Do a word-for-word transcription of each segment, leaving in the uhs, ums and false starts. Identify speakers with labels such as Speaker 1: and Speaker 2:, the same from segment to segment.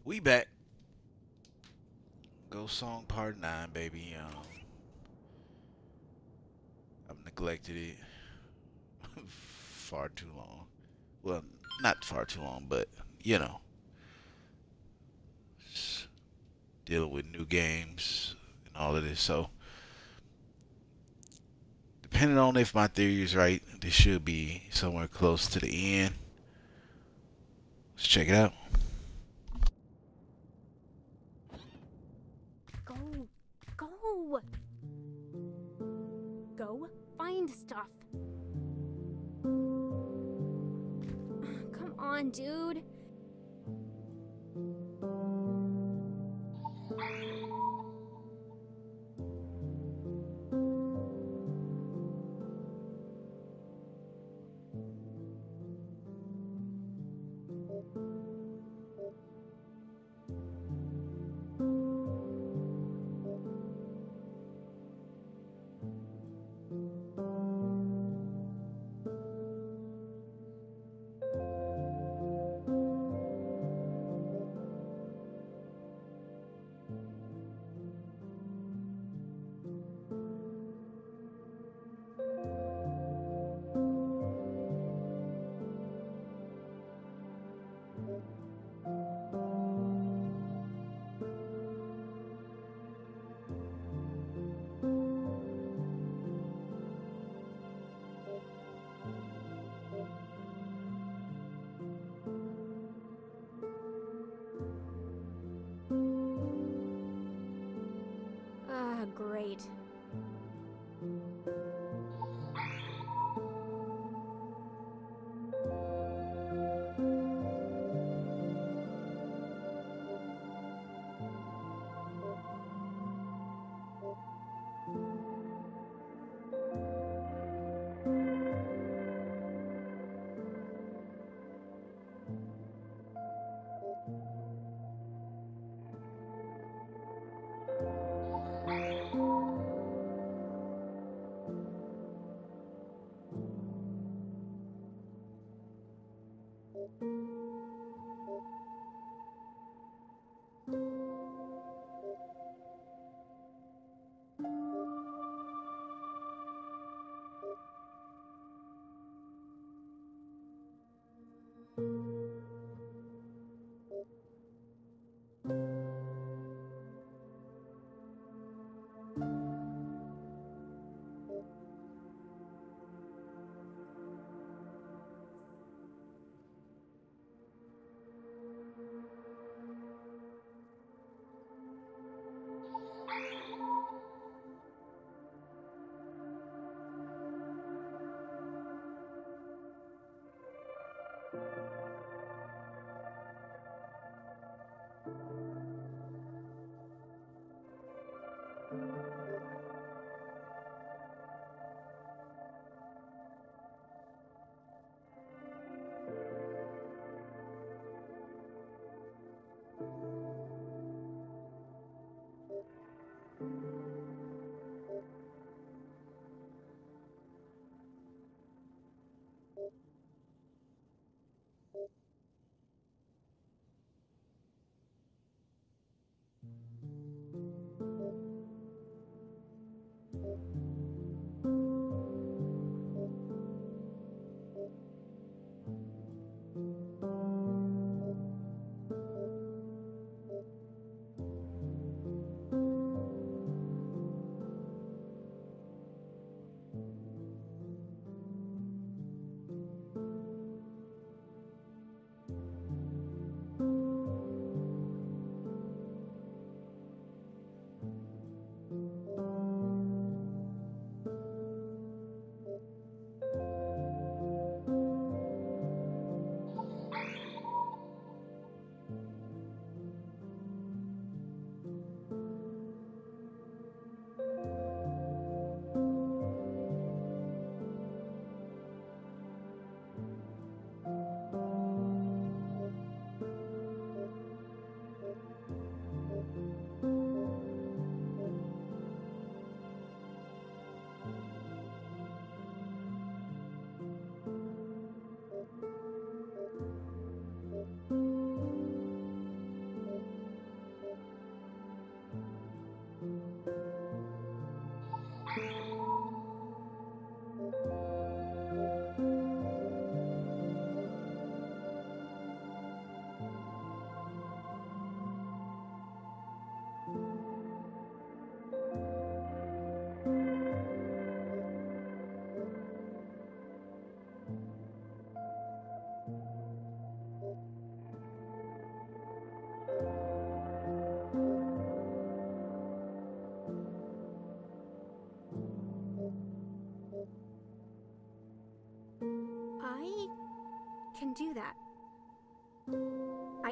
Speaker 1: We back. Ghost Song Part nine, baby. Um, I've neglected it far too long. Well, not far too long, but you know, just dealing with new games and all of this. So, depending on if my theory is right, this should be somewhere close to the end. Let's check it out.
Speaker 2: Go. Go. Go find stuff. Come on, dude. Ah, great.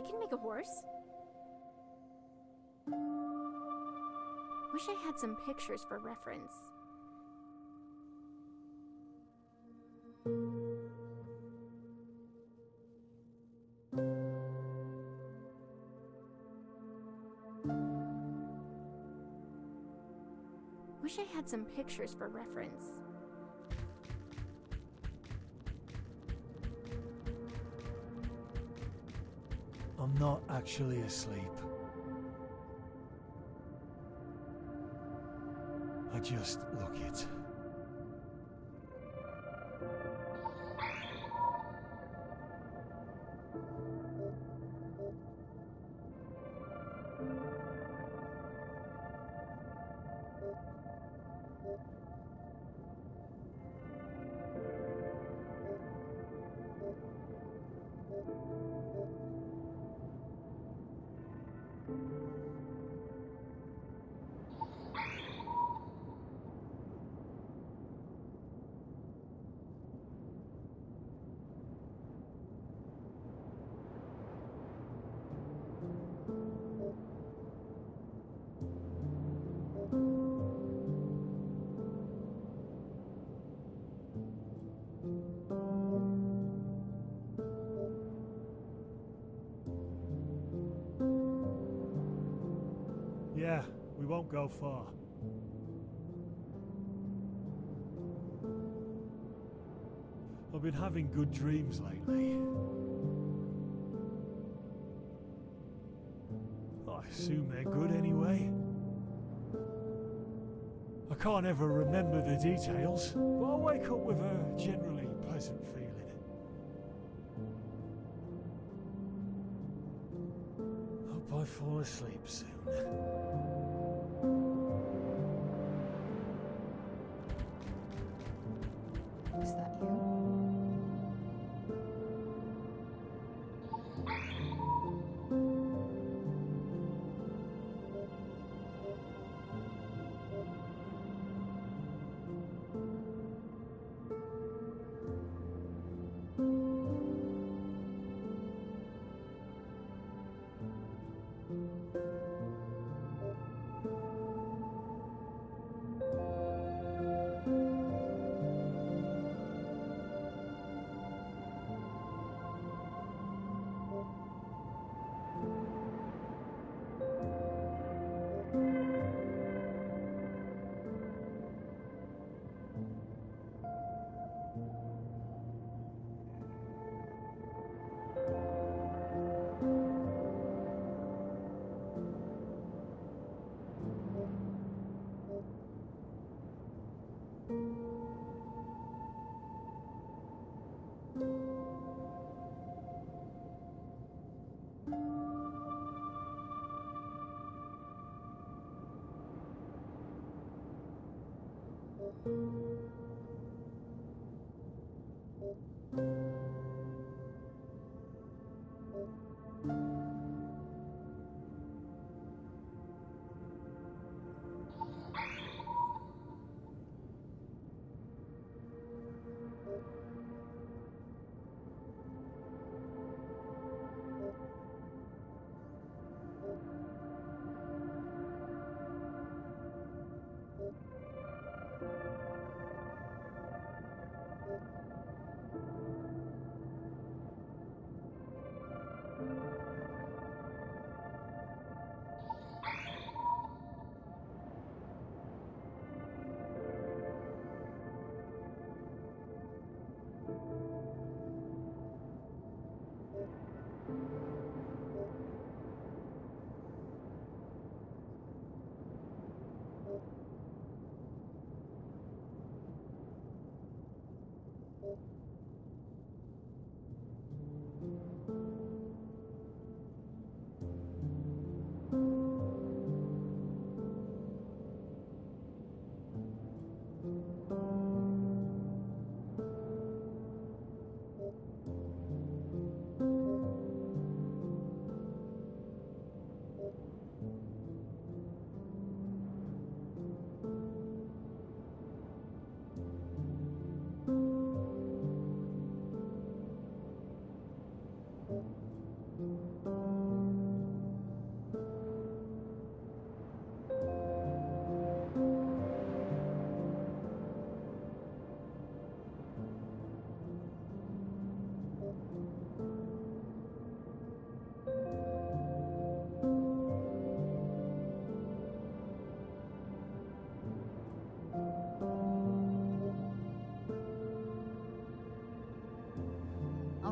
Speaker 2: can make a horse. Wish I had some pictures for reference. Wish I had some pictures for reference.
Speaker 3: I'm not actually asleep. I just look it. Yeah, we won't go far. I've been having good dreams lately. I assume they're good anyway. I can't ever remember the details, but I wake up with a generally pleasant feeling. Hope I fall asleep soon.
Speaker 4: Is that you?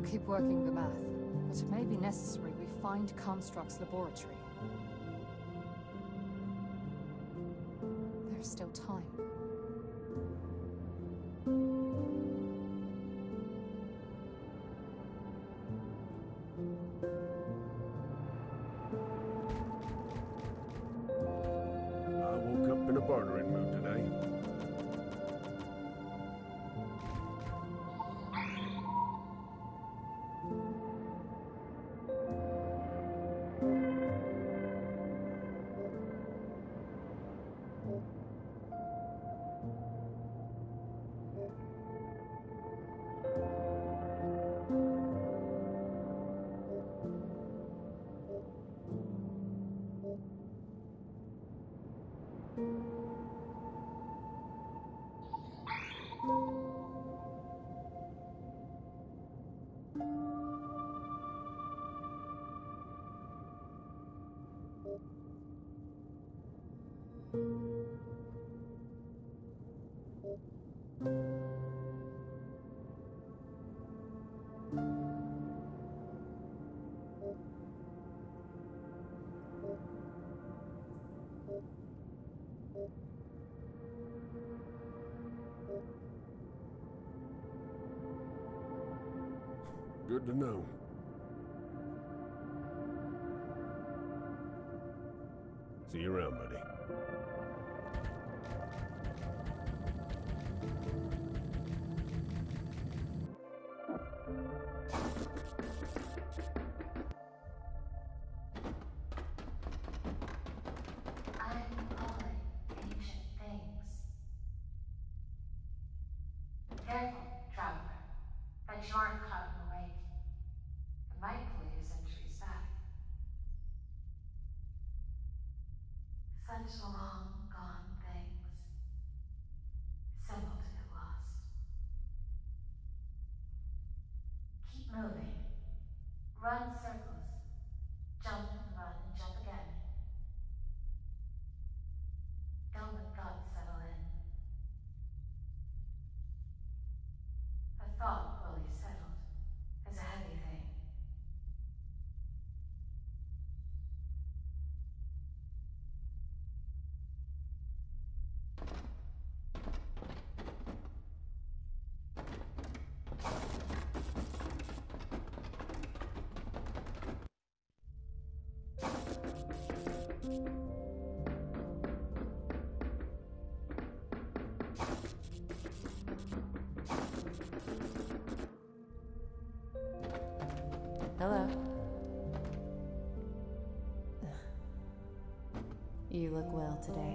Speaker 4: I'll keep working the math, but it may be necessary we find Comstruct's laboratory. There's still time.
Speaker 5: I woke up in a bartering mood today. Good to know. See you around, buddy.
Speaker 6: I'm pulling ancient things. Careful, traveler, that you aren't caught in the wake. It might pull you centuries back. Such long gone things. Simple to get lost. Keep moving. Run circles. Jump and run and jump again. Don't let thoughts settle in. A thought fully settled is a heavy thing.
Speaker 7: Hello. You look well today.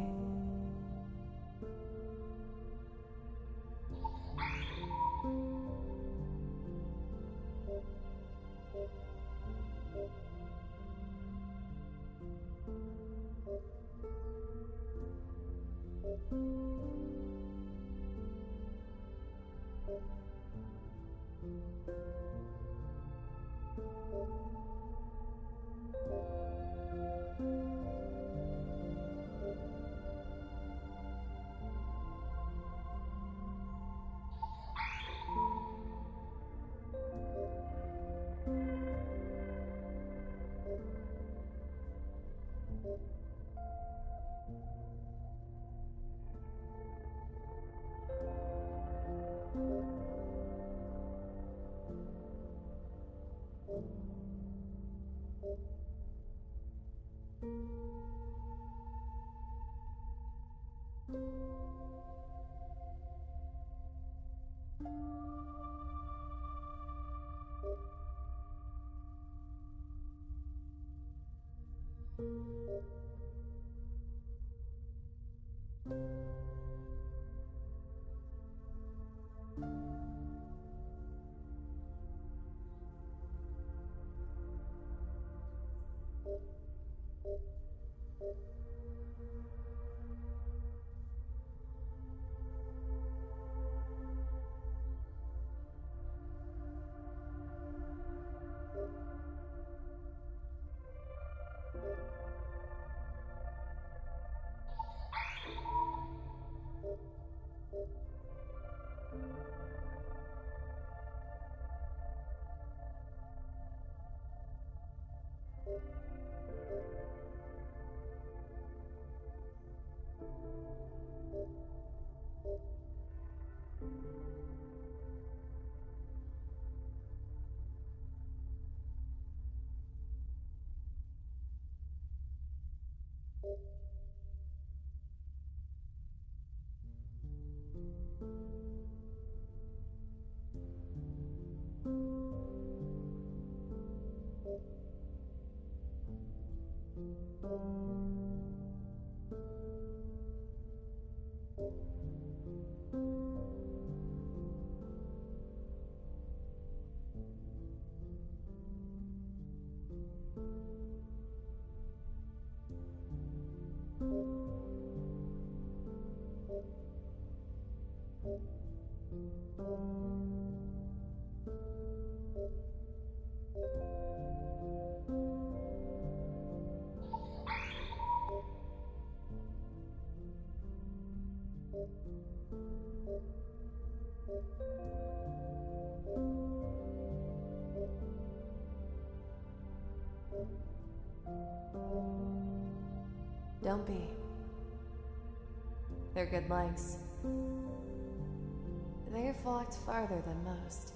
Speaker 7: Don't be. They're good legs. They've walked farther than most.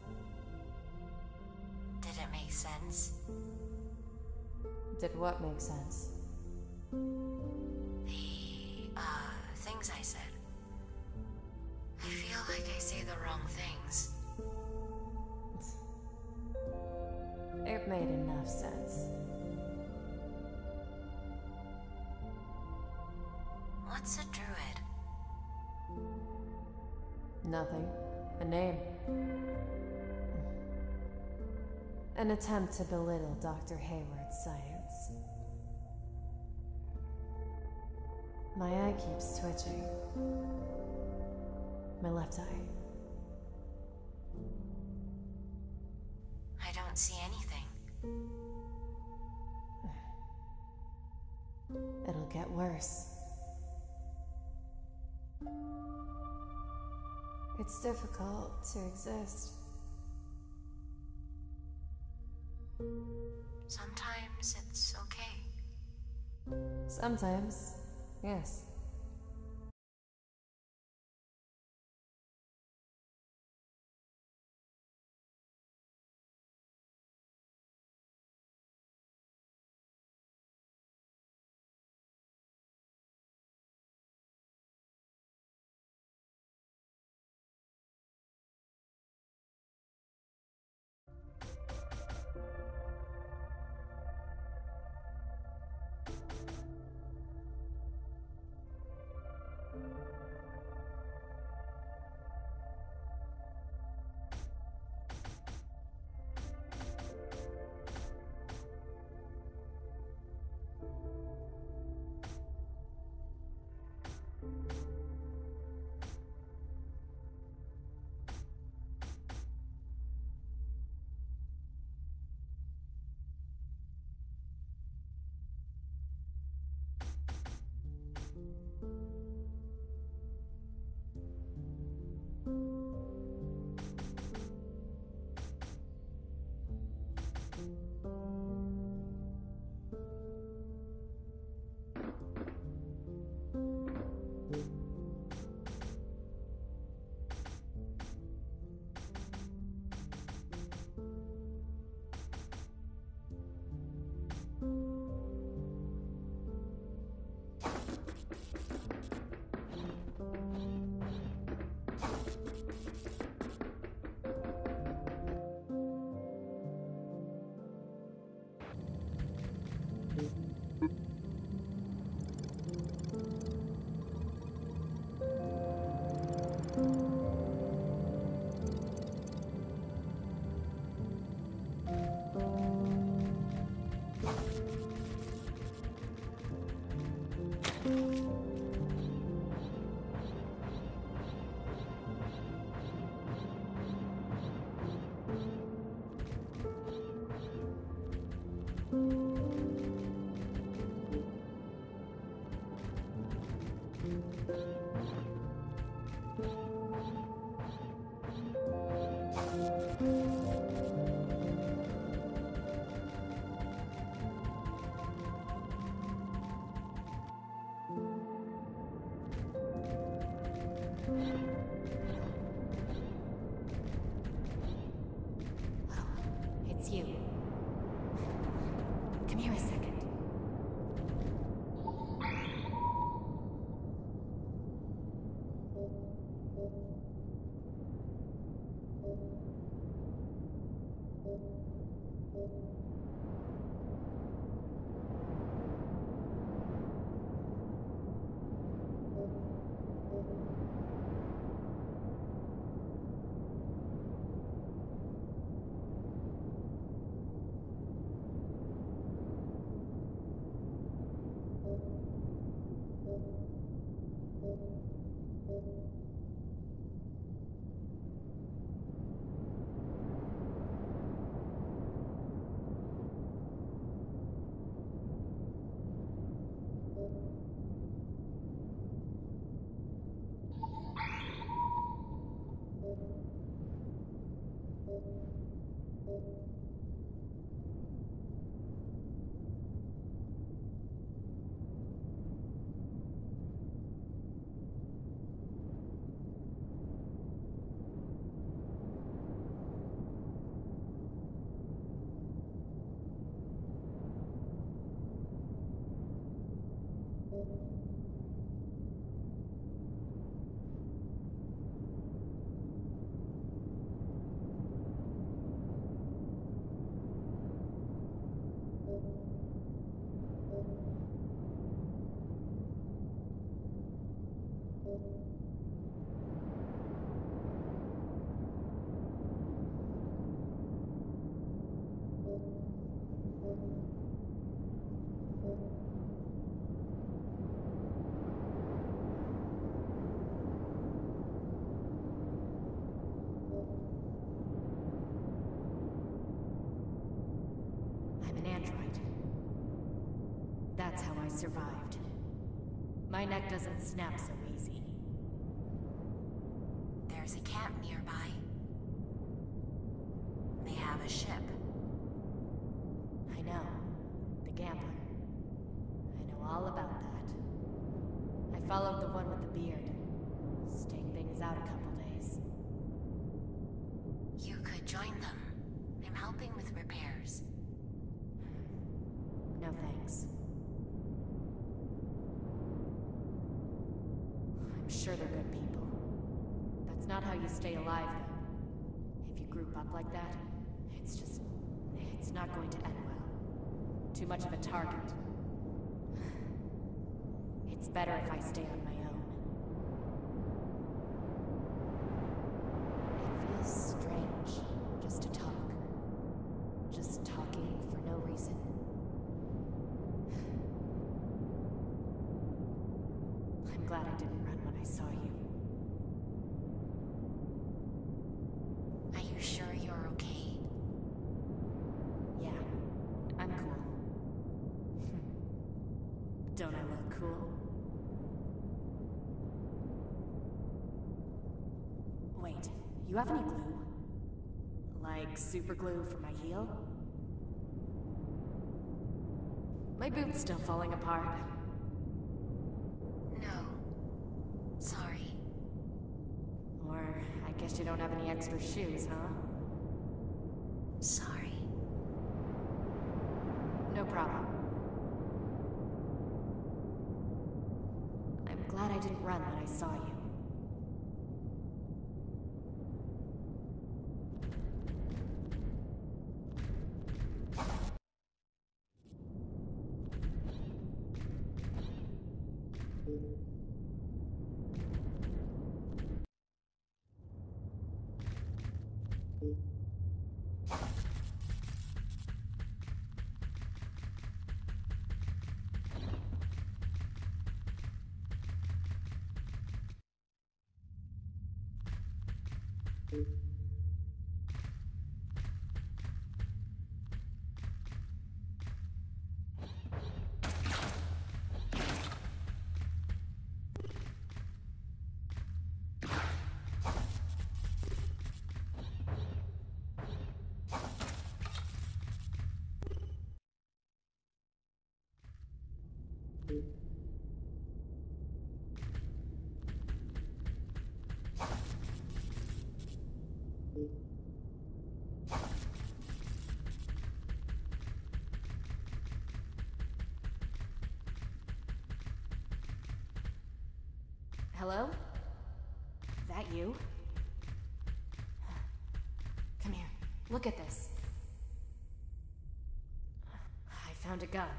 Speaker 6: Did it make sense?
Speaker 7: Did what make sense?
Speaker 6: The, uh, things I said. I feel like I say the wrong things.
Speaker 7: It made enough sense.
Speaker 6: What's a druid?
Speaker 7: Nothing. A name. An attempt to belittle Doctor Hayward's science. My eye keeps twitching. My left eye.
Speaker 6: I don't see anything.
Speaker 7: It'll get worse. It's difficult to exist.
Speaker 6: Sometimes it's okay.
Speaker 7: Sometimes, yes.
Speaker 8: I'm an android. That's how I survived. My neck doesn't snap so easy.
Speaker 6: There's a camp nearby. They have a ship.
Speaker 8: I know. The gambler. I know all about that. I followed the one with the beard. Staked things out a couple days.
Speaker 6: You could join them. I'm helping with repairs.
Speaker 8: No thanks. I'm sure they're good people. That's not how you stay alive, though. If you group up like that, it's just... it's not going to end well. Too much of a target. It's better if I stay on my own. It feels strange, just to talk. Just talking for no reason. I'm glad I didn't run when I saw you.
Speaker 6: Are you sure you're okay?
Speaker 8: Yeah, I'm cool. Don't I look cool? Wait, you have any glue? Like super glue for my heel? My boot's still falling apart.
Speaker 6: No. Sorry.
Speaker 8: Or I guess you don't have any extra shoes, huh?
Speaker 6: Sorry.
Speaker 8: No problem. I'm glad I didn't run when I saw you. Hello? That you? Come here. Look at this. I found a gun.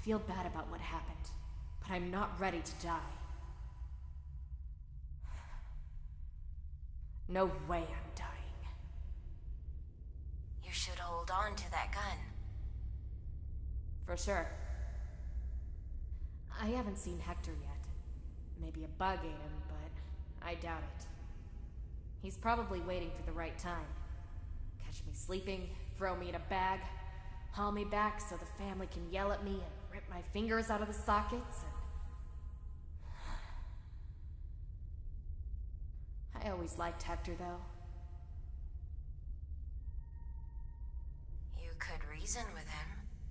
Speaker 8: feel bad about what happened, but I'm not ready to die. No way I'm dying.
Speaker 6: You should hold on to that gun.
Speaker 8: For sure. I haven't seen Hector yet. Maybe a bug ate him, but I doubt it. He's probably waiting for the right time. Catch me sleeping, throw me in a bag, haul me back so the family can yell at me and rip my fingers out of the sockets and... I always liked Hector, though.
Speaker 6: You could reason with him.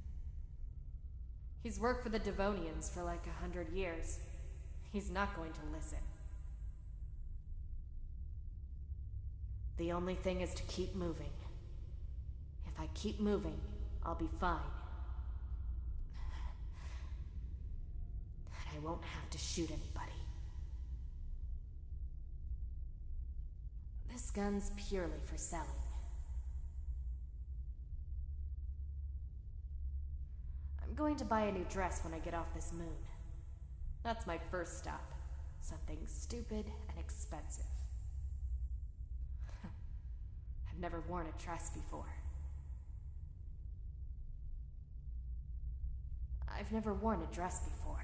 Speaker 8: He's worked for the Devonians for like a hundred years. He's not going to listen. The only thing is to keep moving. If I keep moving, I'll be fine. And I won't have to shoot anybody. This gun's purely for selling. I'm going to buy a new dress when I get off this moon. That's my first stop. Something stupid and expensive. I've never worn a dress before. I've never worn a dress before.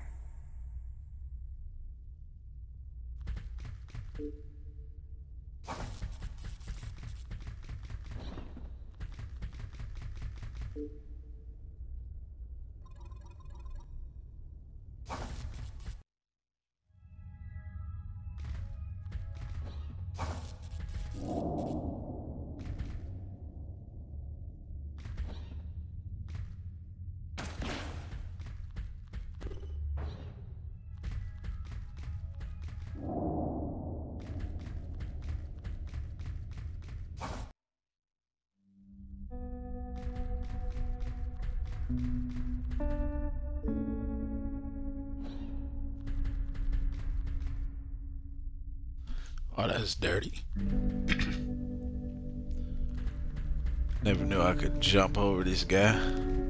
Speaker 1: Oh, that's dirty. Never knew I could jump over this guy.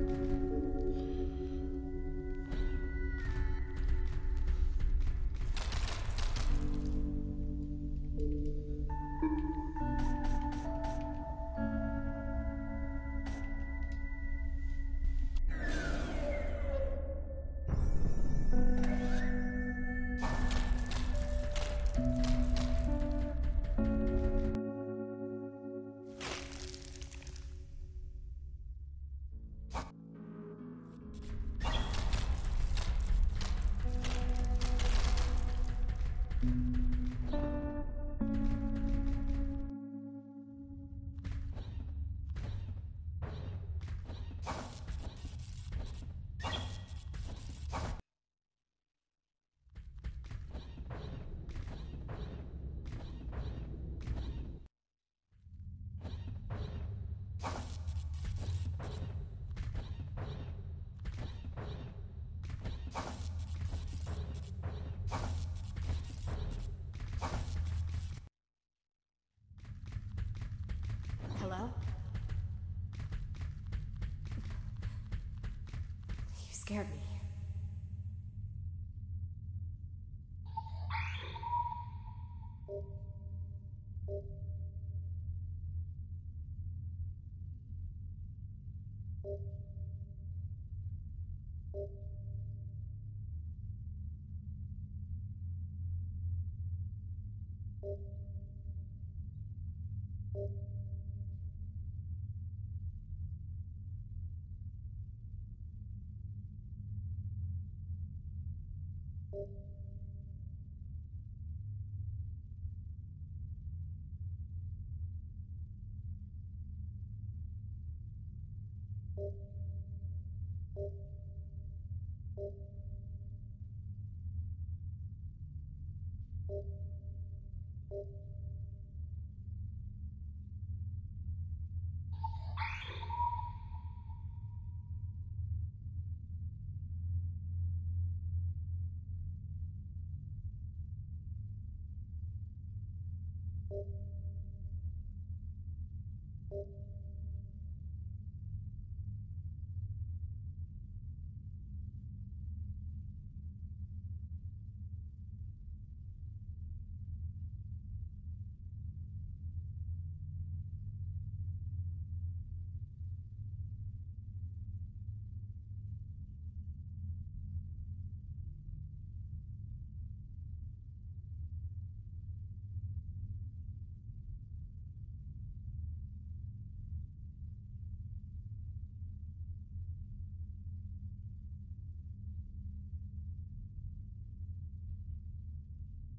Speaker 8: Hello? You scared me.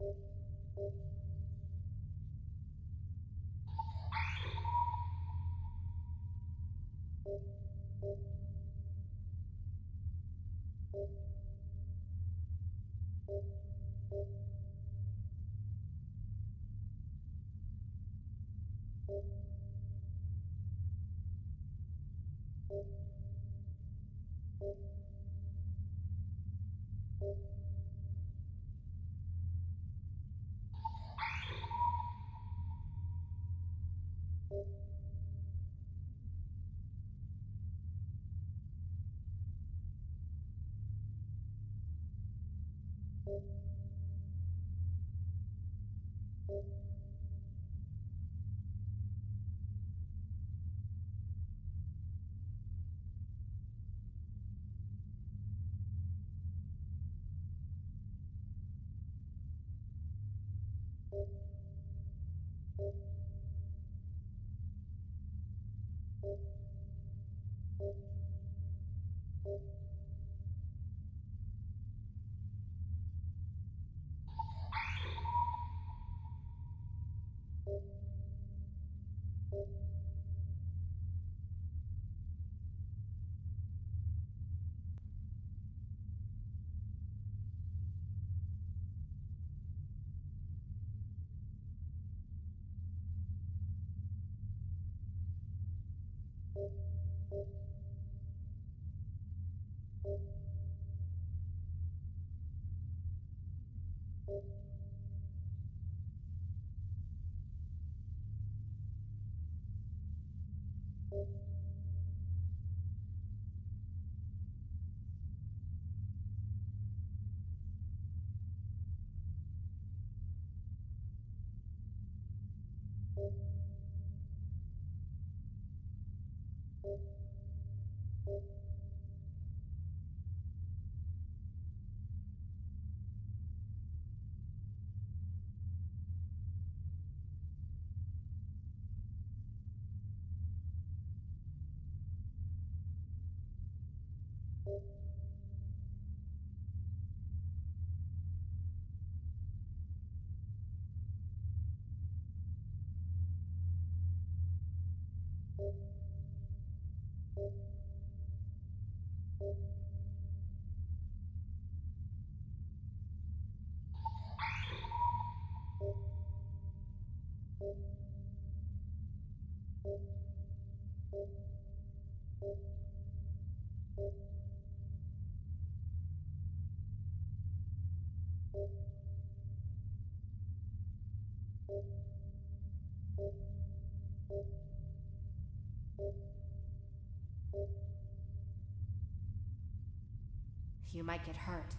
Speaker 8: You might get hurt.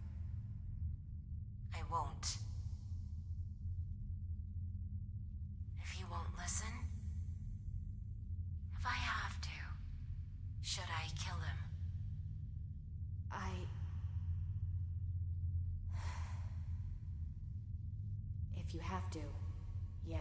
Speaker 8: I won't. If you won't listen, if I have to, should I kill him? I... If you have to, yeah.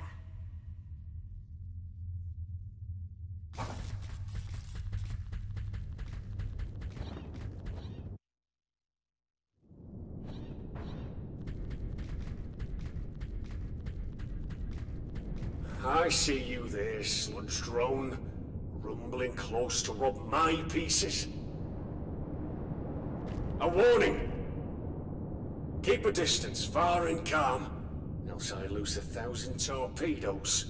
Speaker 5: I see you there, sludge drone, rumbling close to rob my pieces. A warning! Keep a distance, far and calm, else I lose a thousand torpedoes.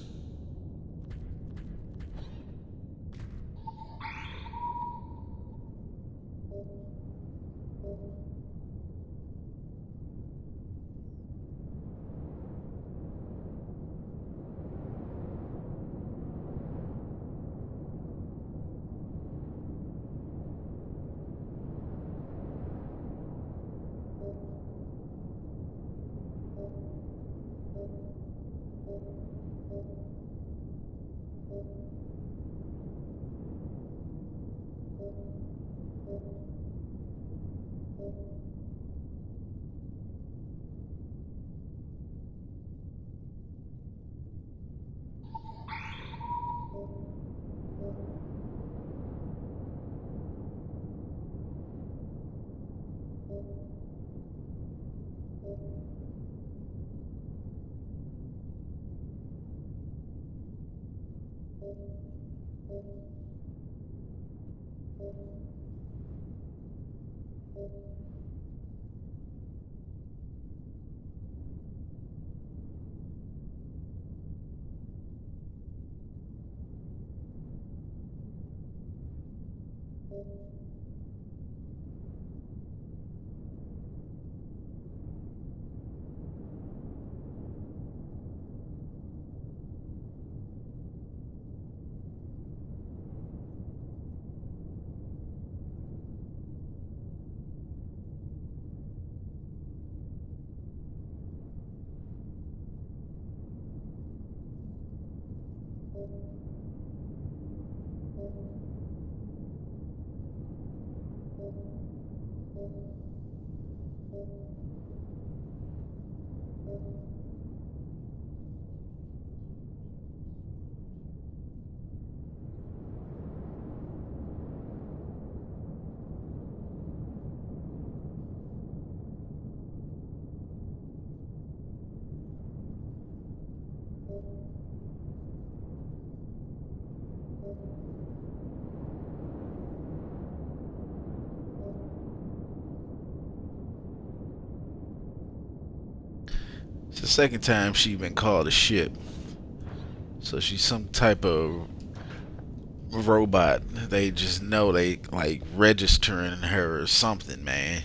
Speaker 6: Thank you.
Speaker 1: It's the second time she's been called a ship. So she's some type of robot. They just know they like registering her or something, man.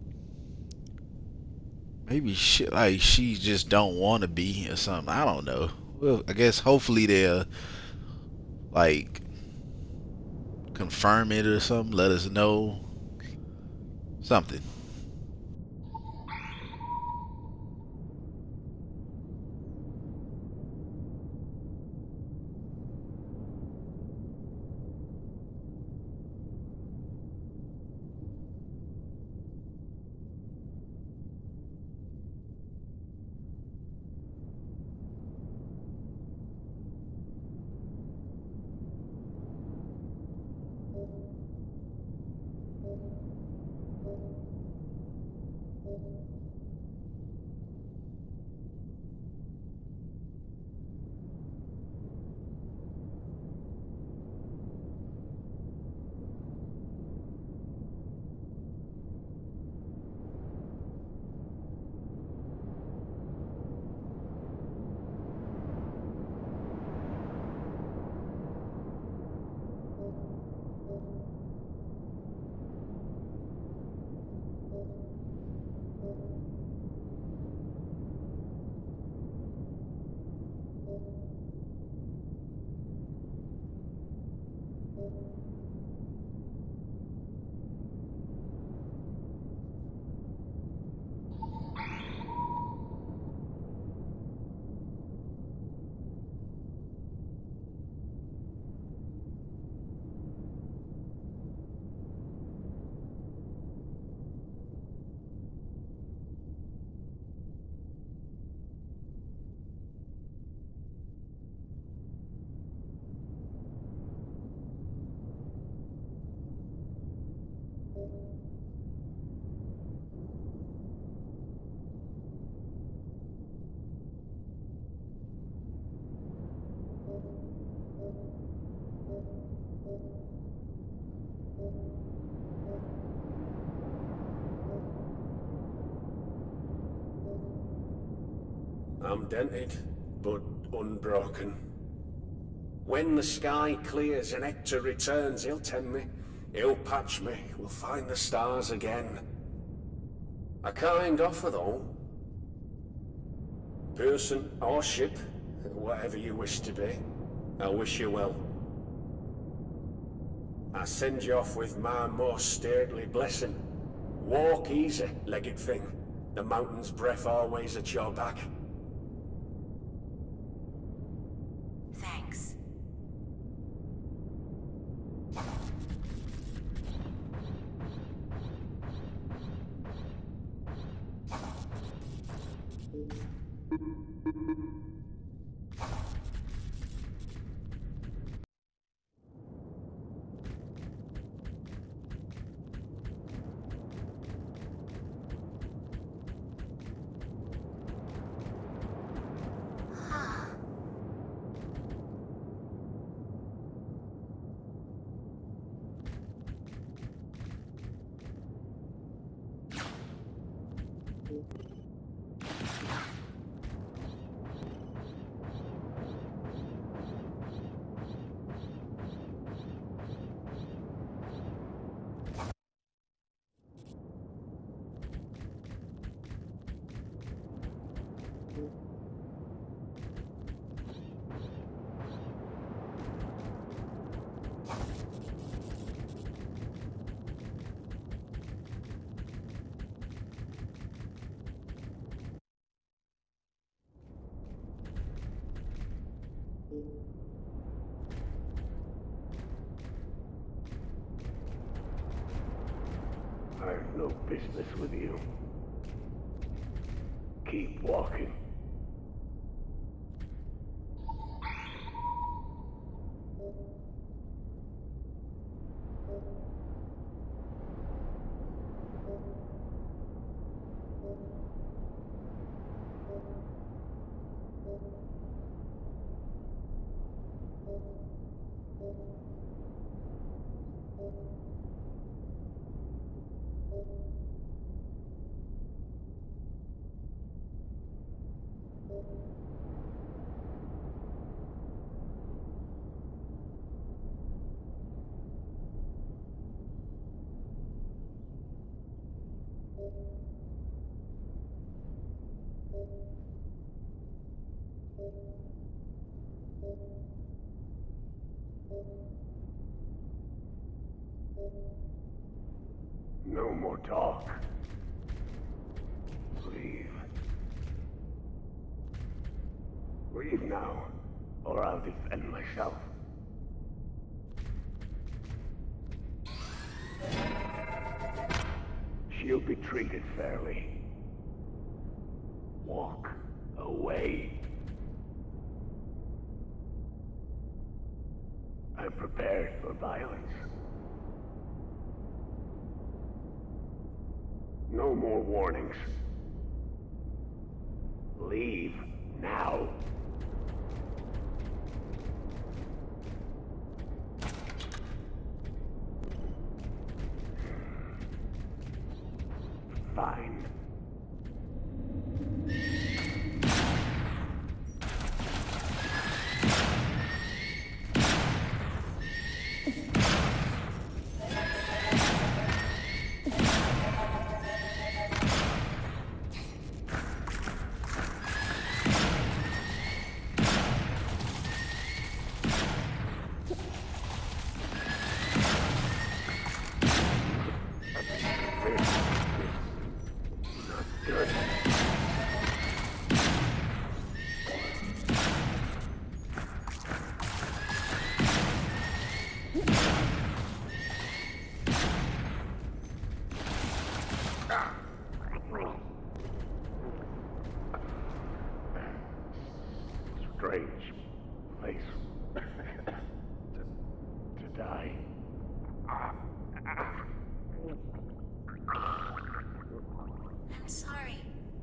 Speaker 1: Maybe shit like she just don't want to be or something. I don't know. Well, I guess hopefully they'll like confirm it or something. Let us know something.
Speaker 5: I'm dented, but unbroken. When the sky clears and Hector returns, he'll tend me. He'll patch me. We'll find the stars again. A kind offer, though. Person or ship, whatever you wish to be, I wish you well. I send you off with my most stately blessing. Walk easy, legged thing. The mountain's breath always at your back.
Speaker 8: Thanks.
Speaker 5: I've no business with you. Keep walking. No more talk. Leave. Leave now, or I'll defend myself. She'll be treated fairly. Walk away. I'm prepared for violence. No more warnings. Leave now. Fine. Strange place to, to die.
Speaker 6: I'm sorry.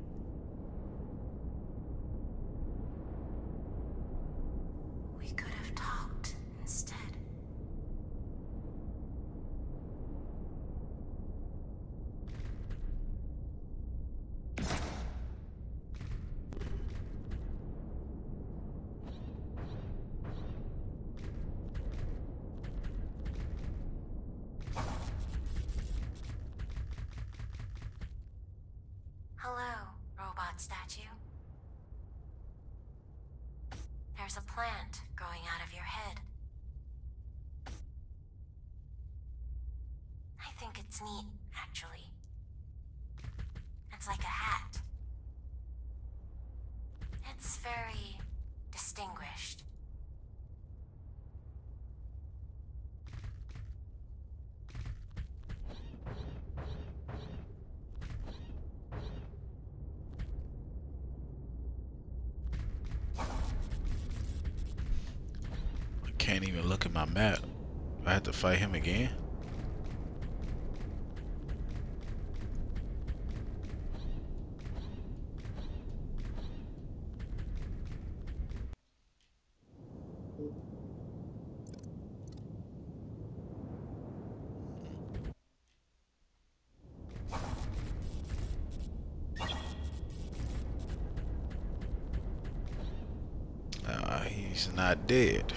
Speaker 6: We could have talked instead. Hello, robot statue. There's a plant growing out of your head. I think it's neat, actually. It's like a hat. It's very distinguished.
Speaker 1: Can't even look at my map. I have to fight him again. He's not dead.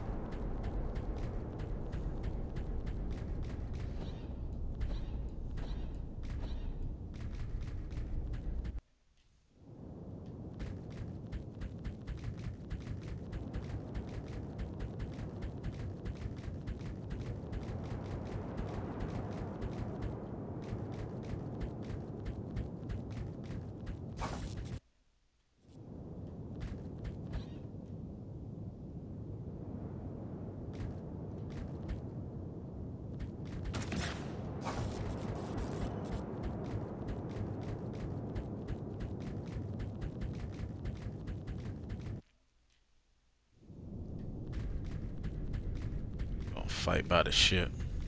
Speaker 1: Fight by the ship.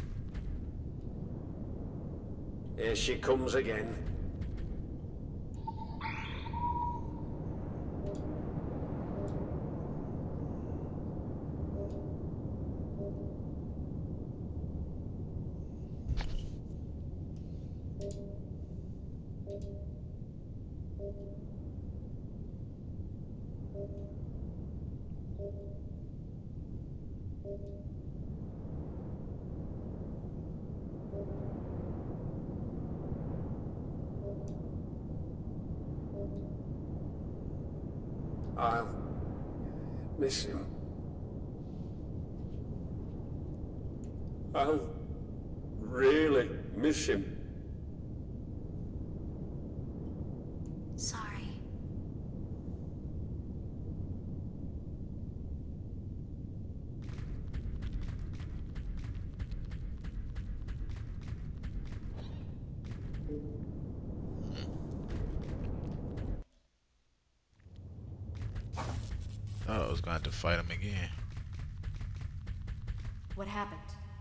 Speaker 5: Here she comes again. I'll miss him. I'll really miss him.
Speaker 2: Sorry.
Speaker 1: Thought I was going to have to fight him again.
Speaker 8: What happened?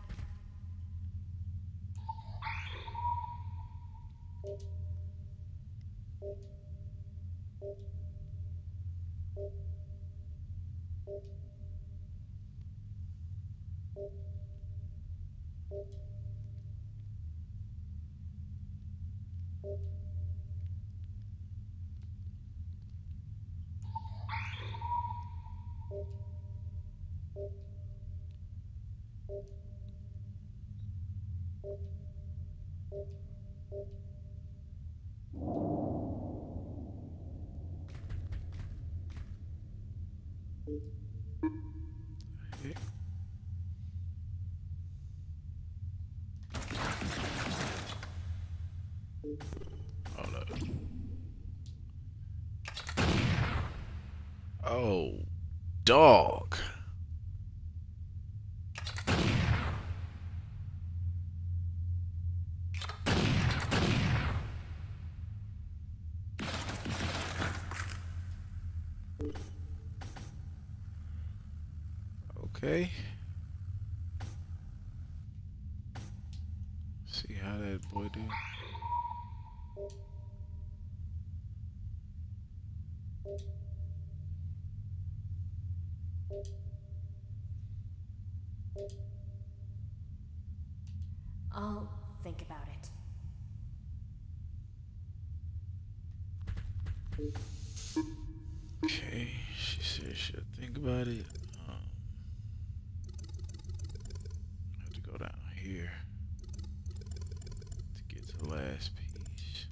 Speaker 1: Okay. Hold up. Oh, dog. Okay. See how that boy do.
Speaker 8: I'll think about it.
Speaker 1: Okay, she said she'll think about it. Um, I have to go down here to get to the last piece.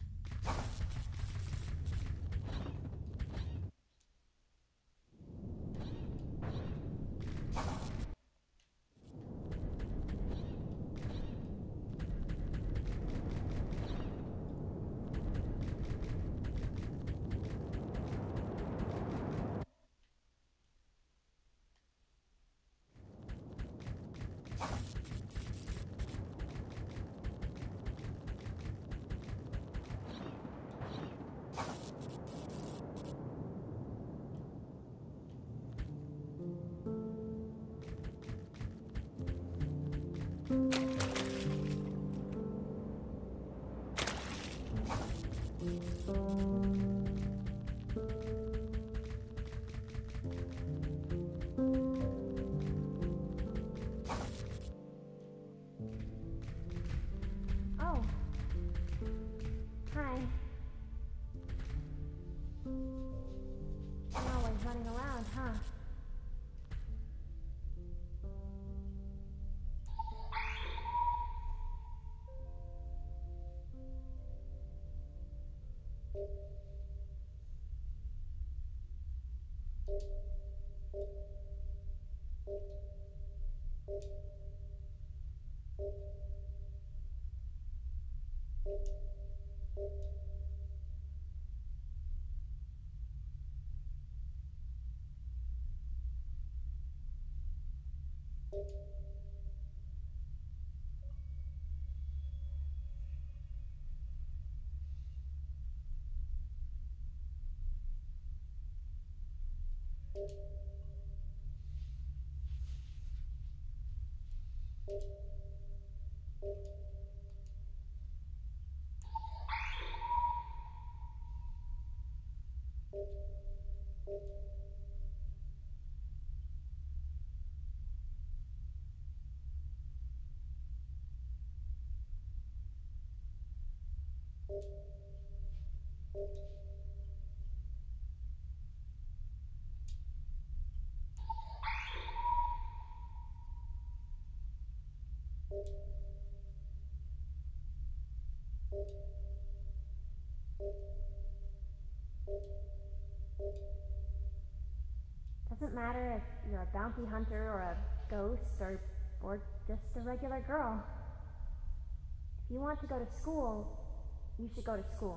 Speaker 9: matter if you're a bounty hunter or a ghost or, or just a regular girl. If you want to go to school, you should go to school.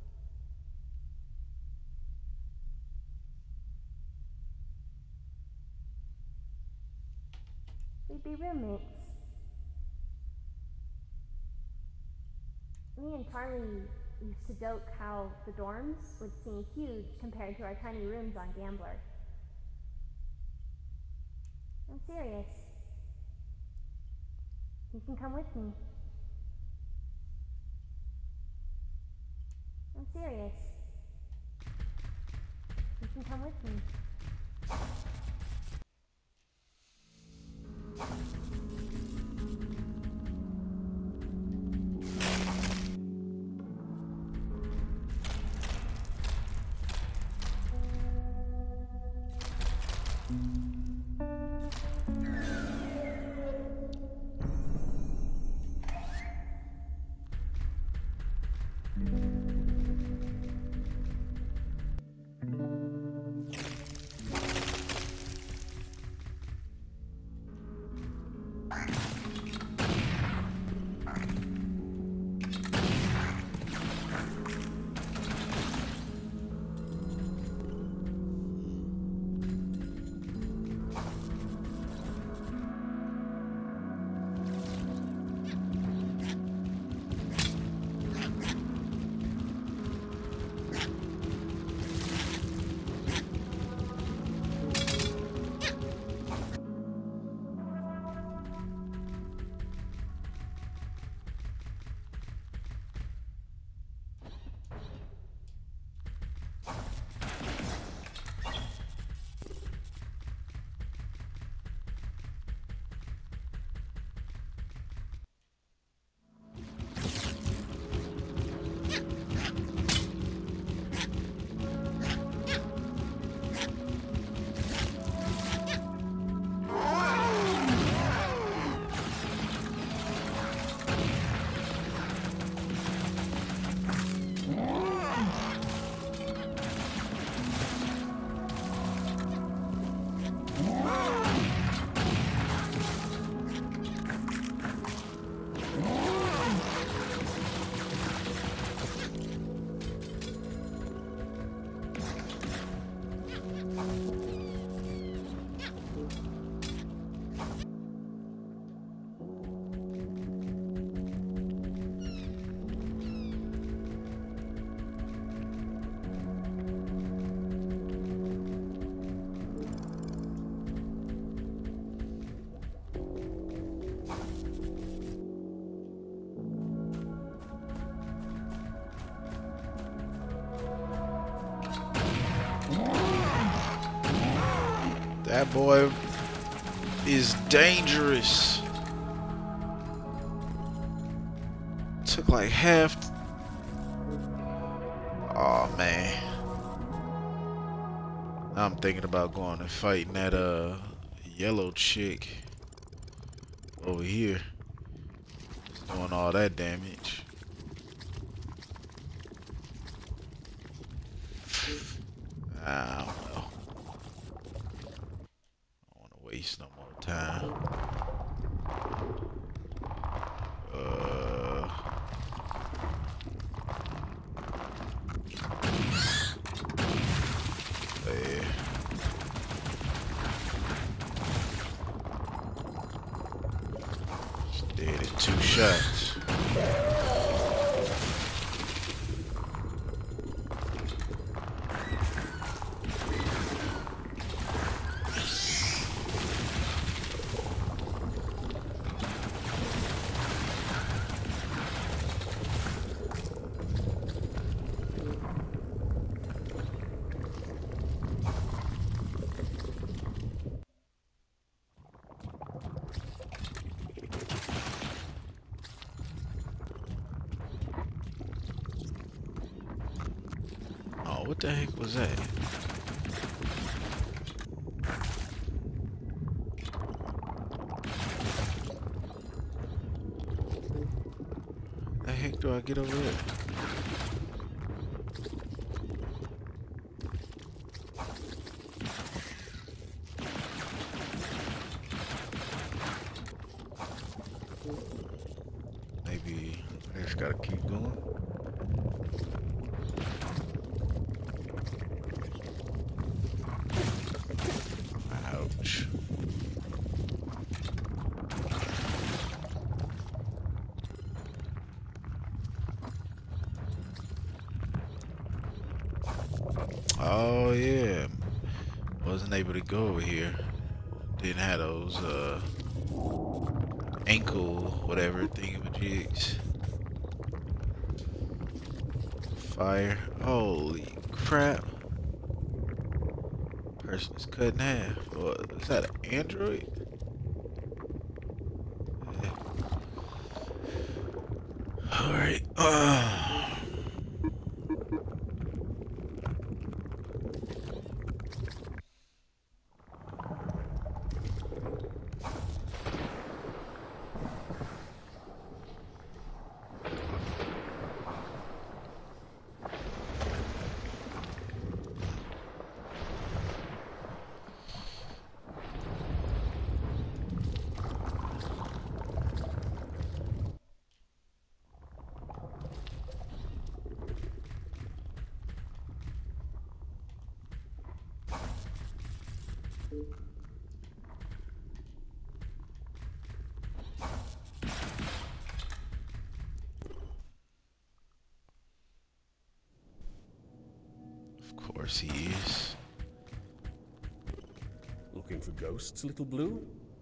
Speaker 9: We'd be roommates. Me and Charlie used to joke how the dorms would seem huge compared to our tiny rooms on Gambler. I'm serious. You can come with me. I'm serious. You can come with me.
Speaker 1: That boy is dangerous. Took like half. Oh man. I'm thinking about going and fighting that uh yellow chick over here. Just doing all that damage. I don't know. I don't want to waste no more time. Uh, yeah. Just dead in two shots. What the heck was that? The heck do I get over there? I just gotta keep going. Ouch. Oh yeah. Wasn't able to go over here. Didn't have those uh ankle whatever thingamajigs. Fire. Holy crap. Person is cut in half. What, is that an android? Yeah. Alright. Uh. Of course he is.
Speaker 5: Looking for ghosts, little blue?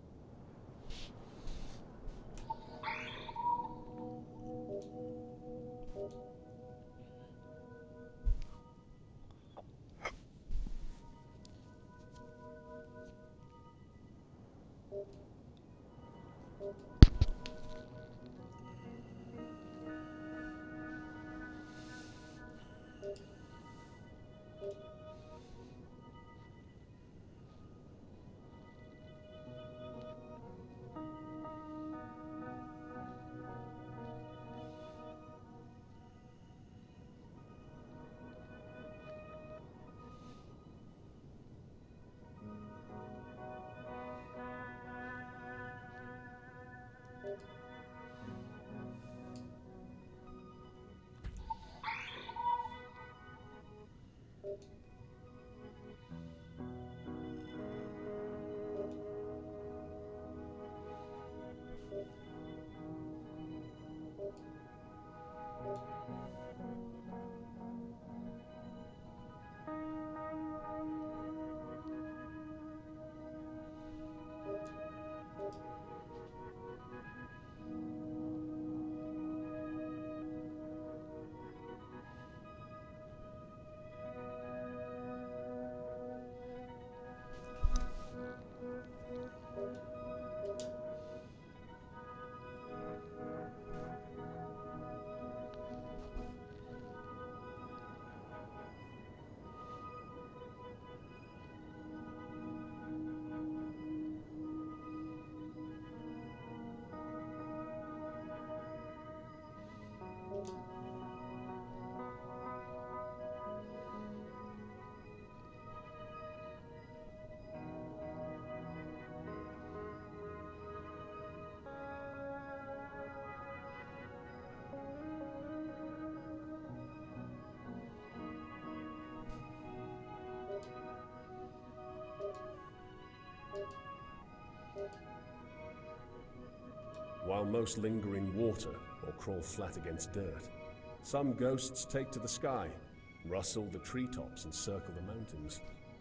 Speaker 5: While most linger in water or crawl flat against dirt, some ghosts take to the sky, rustle the treetops and circle the mountains.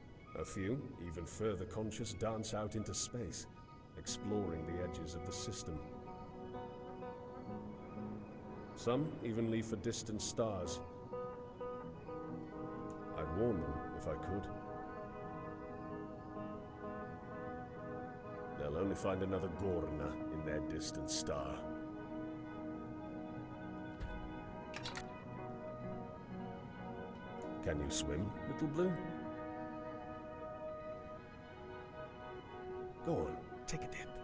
Speaker 5: A few, even further conscious, dance out into space, exploring the edges of the system. Some even leave for distant stars. I'd warn them if I could. They'll only find another Gorna in their distant star. Can you swim, little blue? Go on, take a dip.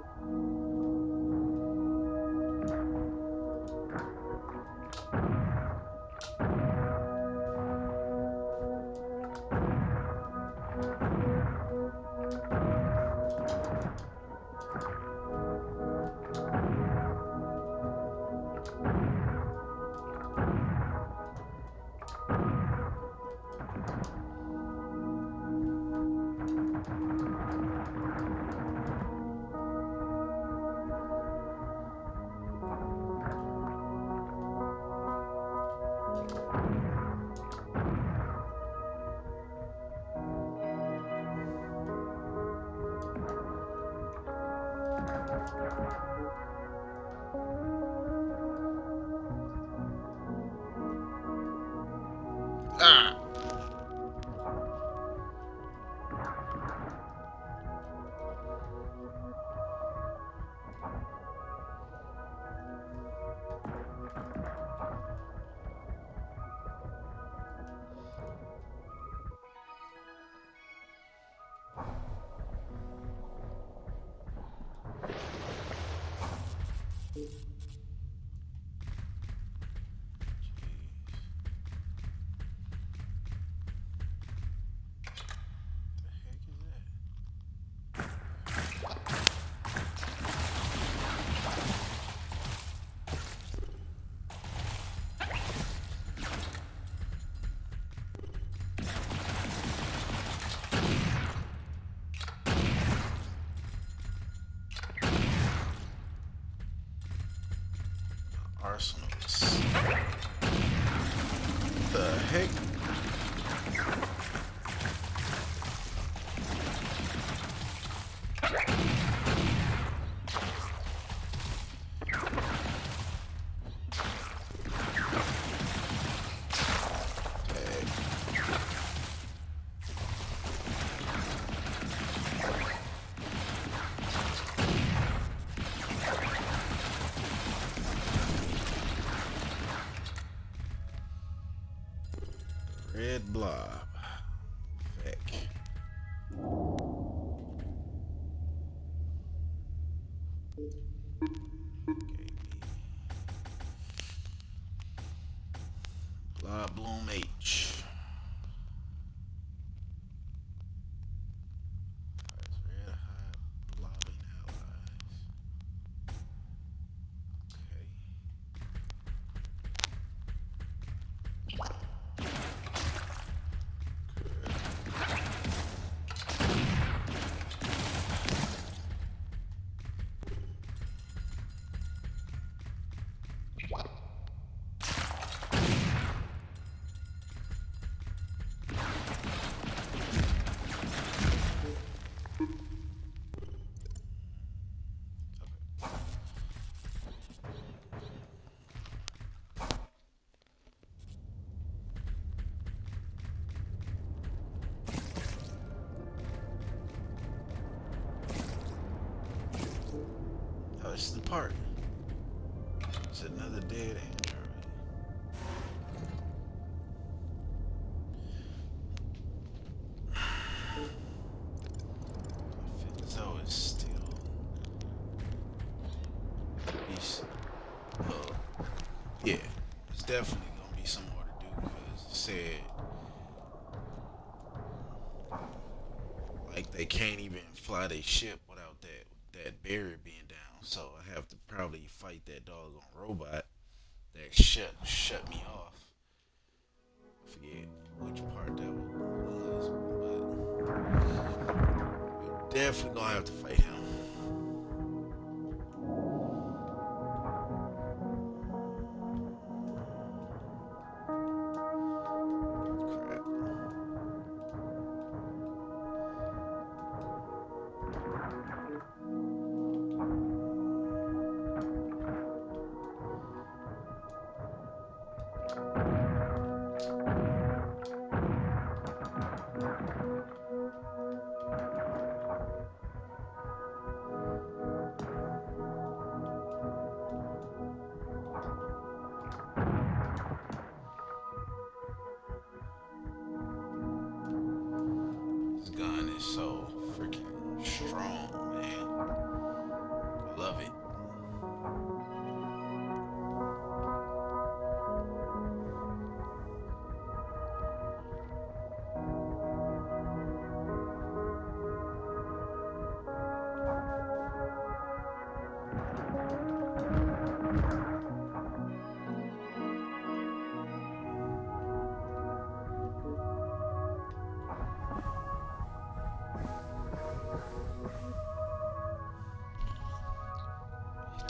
Speaker 1: Ah! Arsenals. The heck? Red Blob. Heck. Blob Bloom H. Red hot blobbing allies. Oh, this is the part. It's another dead android. So it's still. He's, well, yeah, it's definitely gonna be some more to do because it said like they can't even fly their ship without that that barrier being down. So I have to probably fight that doggone robot that shut shut me off. I forget which part that was, but we're definitely gonna have to fight him.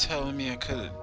Speaker 1: telling me I could have.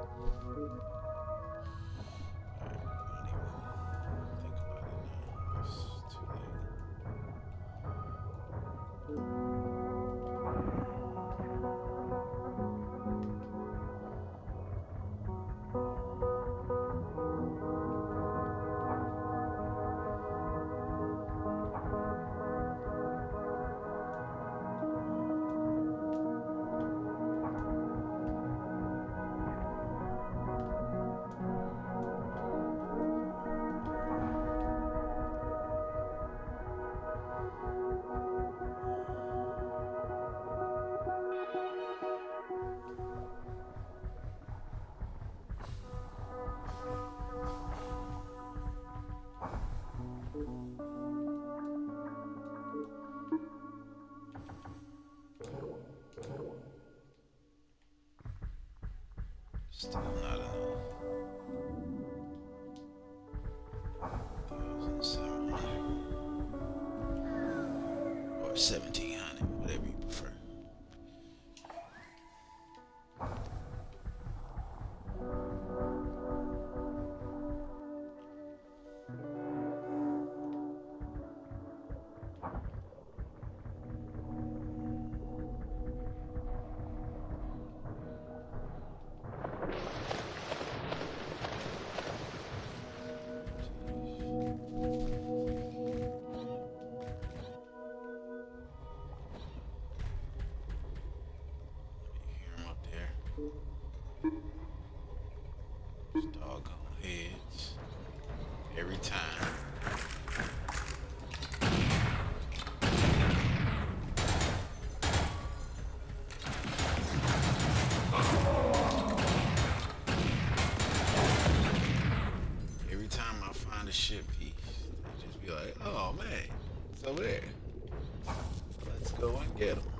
Speaker 1: Still not enough. one thousand seven hundred. Or seventeen hundred, whatever you prefer. Doggone heads. Every time. Every time I find a ship piece, I just be like, oh man, it's over there. Let's go and get them.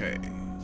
Speaker 1: Okay.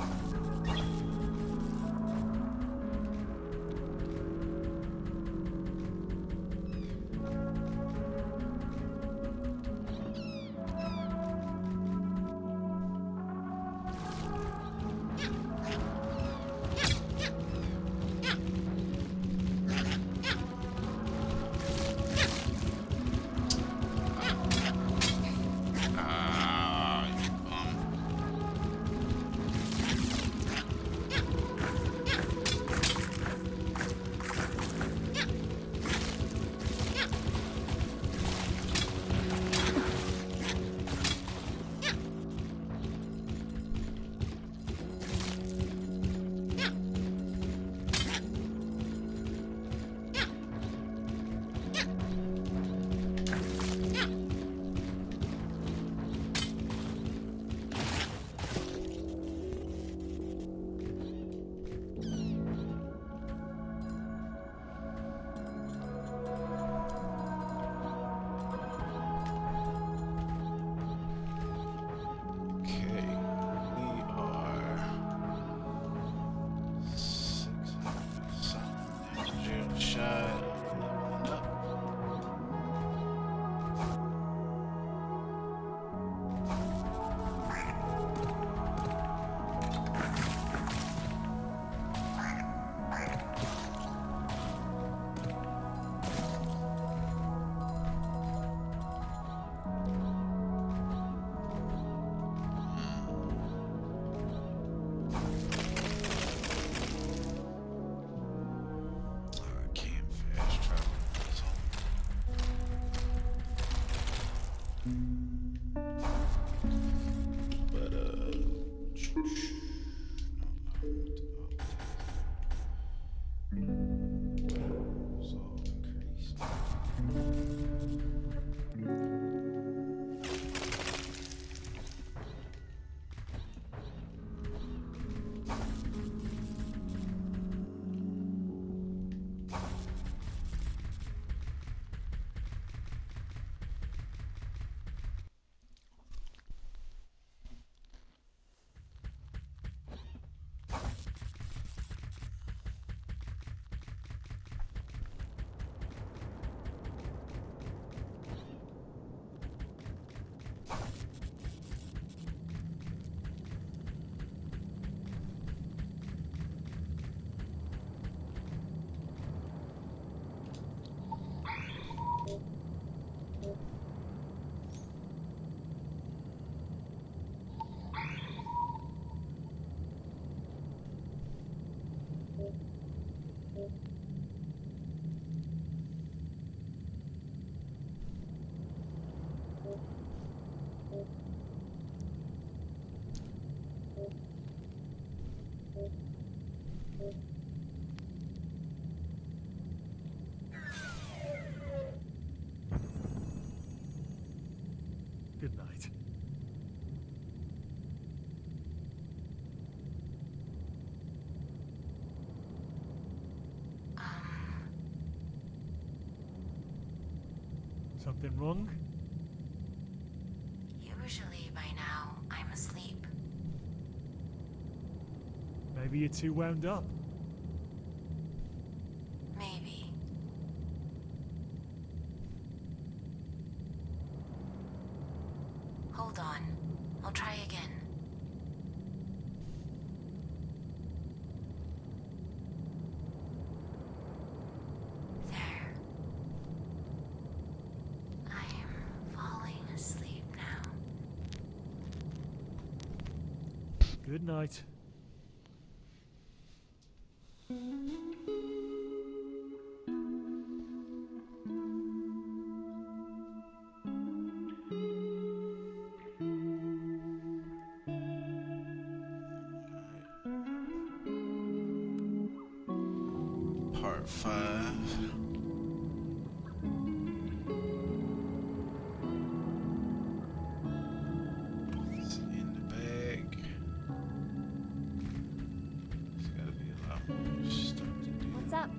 Speaker 3: Good night. Something wrong?
Speaker 6: Usually by now, I'm asleep.
Speaker 3: Maybe you're too wound up.
Speaker 6: Maybe. Hold on. I'll try again. There. I'm falling asleep now.
Speaker 3: Good night.
Speaker 1: Part five. It's in the bag. There's gotta be a lot more stuff to do.
Speaker 2: What's up?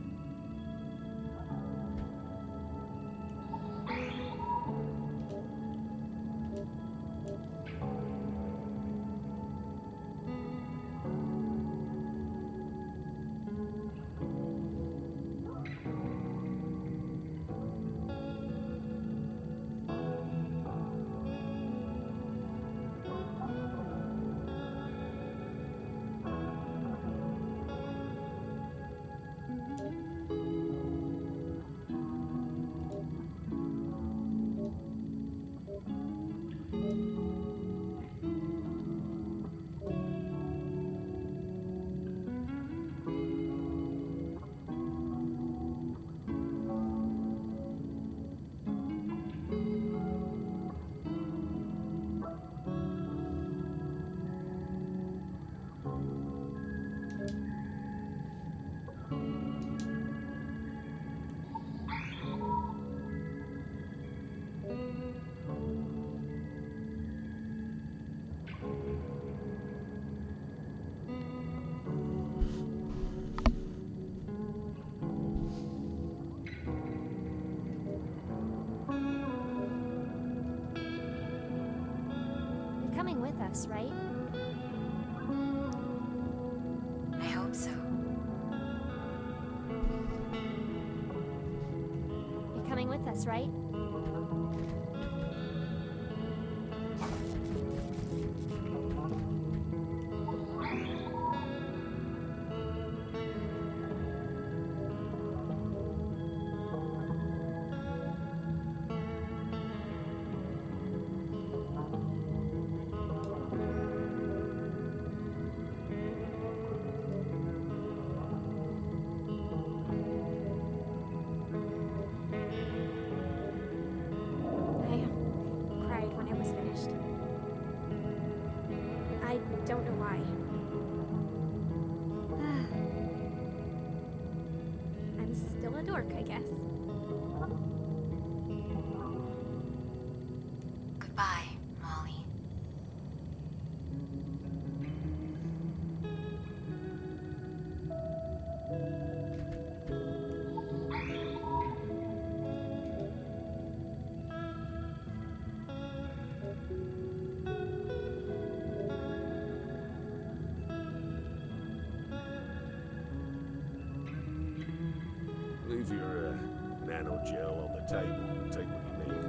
Speaker 2: coming with us, right?
Speaker 8: I hope so.
Speaker 2: You're coming with us, right? I don't know why. I'm still a dork, I guess.
Speaker 8: Goodbye, Molly.
Speaker 5: Leave your uh, nano gel on the table and take what you need.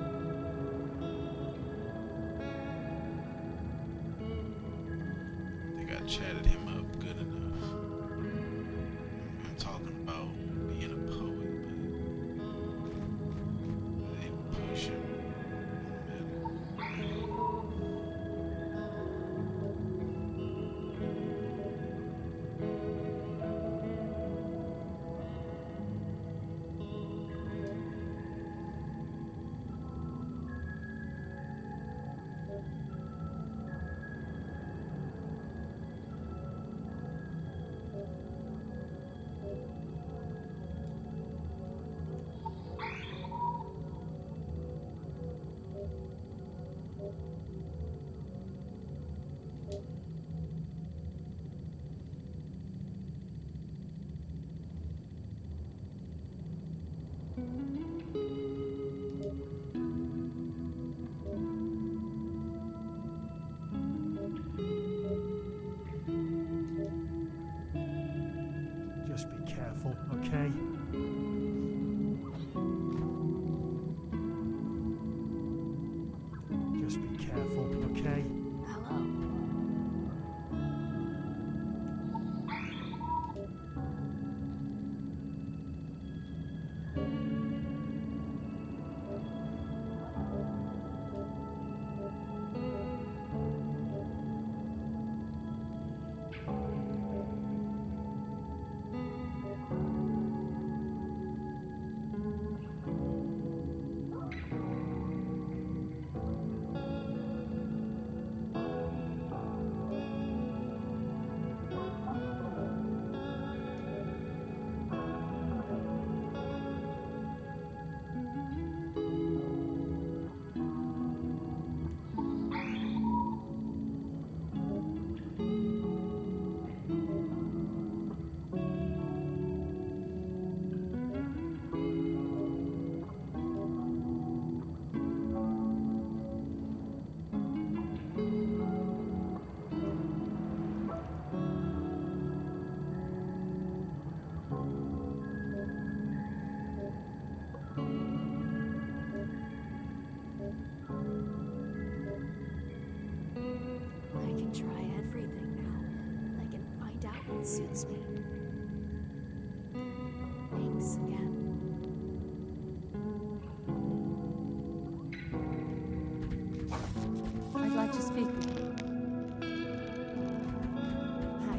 Speaker 1: I think I chatted him up good enough. I'm talking about being a poet, but they push him.
Speaker 3: Just be careful, okay? Just be careful, okay?
Speaker 8: Hello.
Speaker 2: I can try everything now. I can find out what suits me. Thanks again.
Speaker 4: I'd like to speak with you.
Speaker 8: Hi.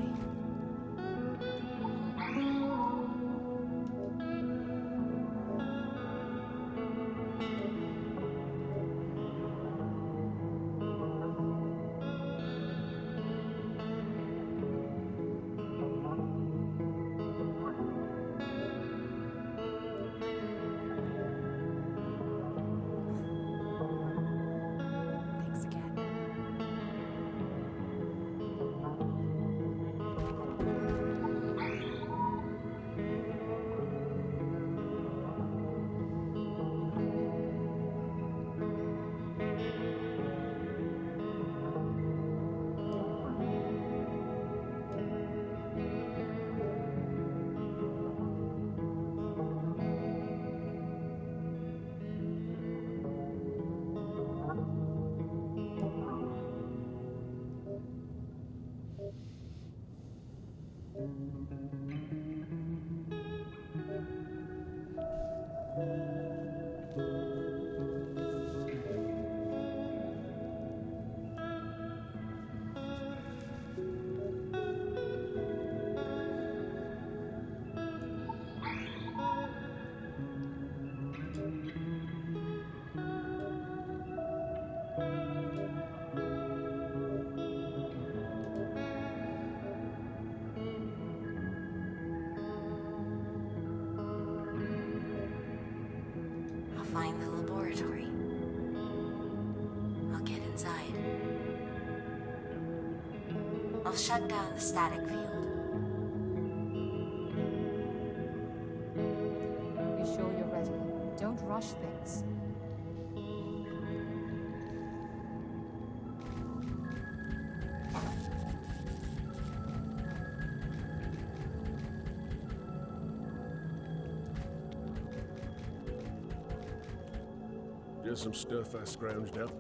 Speaker 8: Thanks again.
Speaker 10: I'll shut down the static field.
Speaker 4: Be sure you're ready. Don't rush things.
Speaker 5: Just some stuff I scrounged up.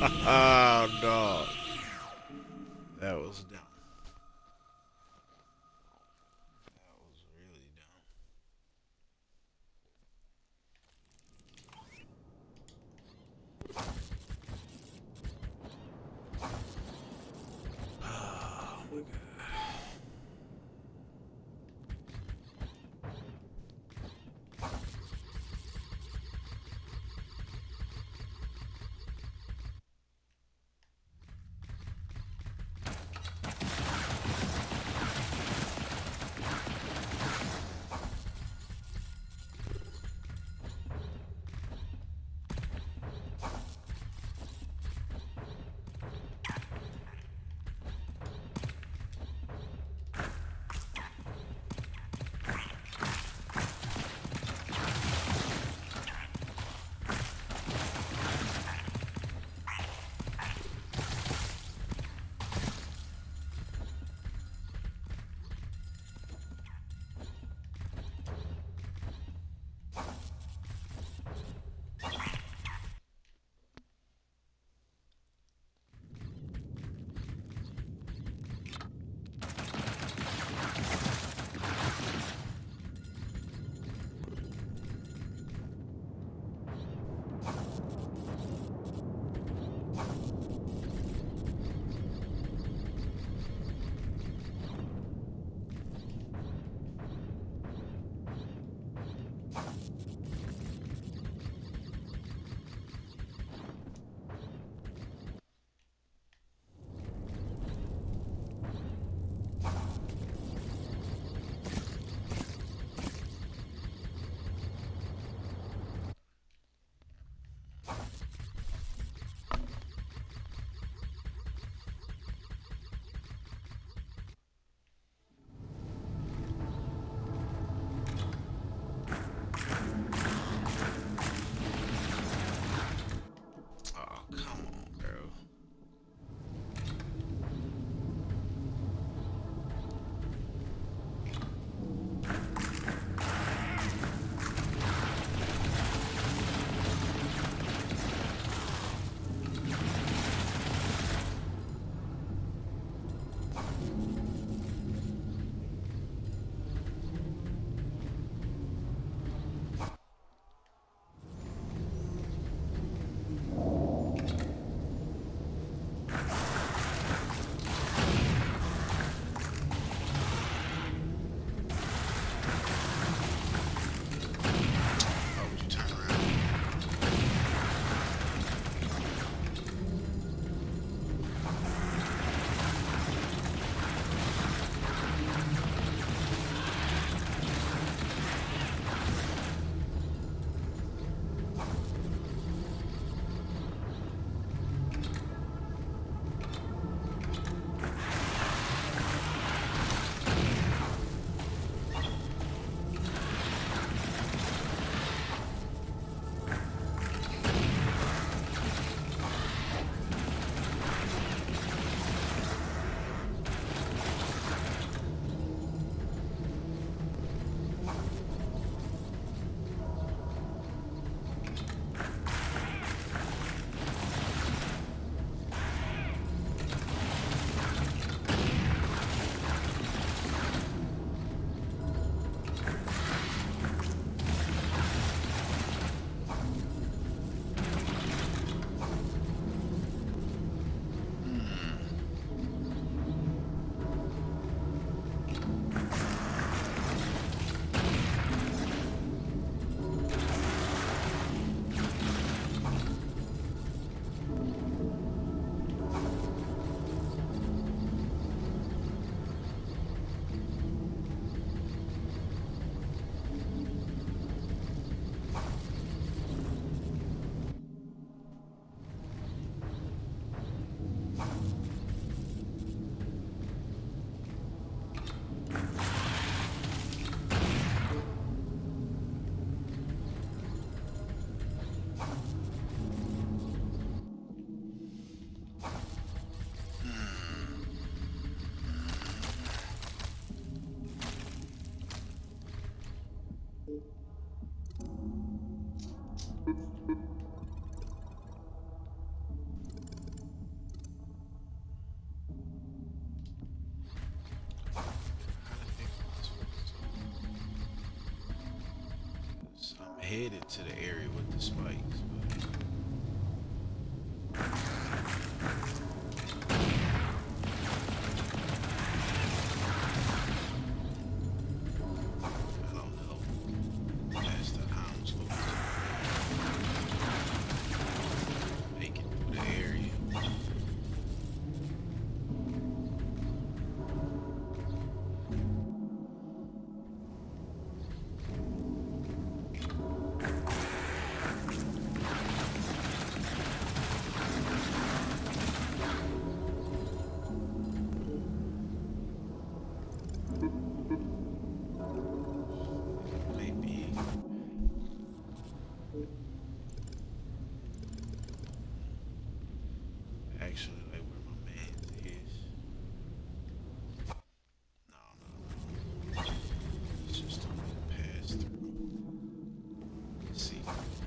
Speaker 1: Oh, dog. That was dumb. That was really dumb. Oh my god. Oh, come on, bro. headed to the area with the spikes. I don't know. That's the I'm supposed to make it through the area. Maybe. Actually, like where my man is. No, no, no. It's just a way to pass through. Let's see.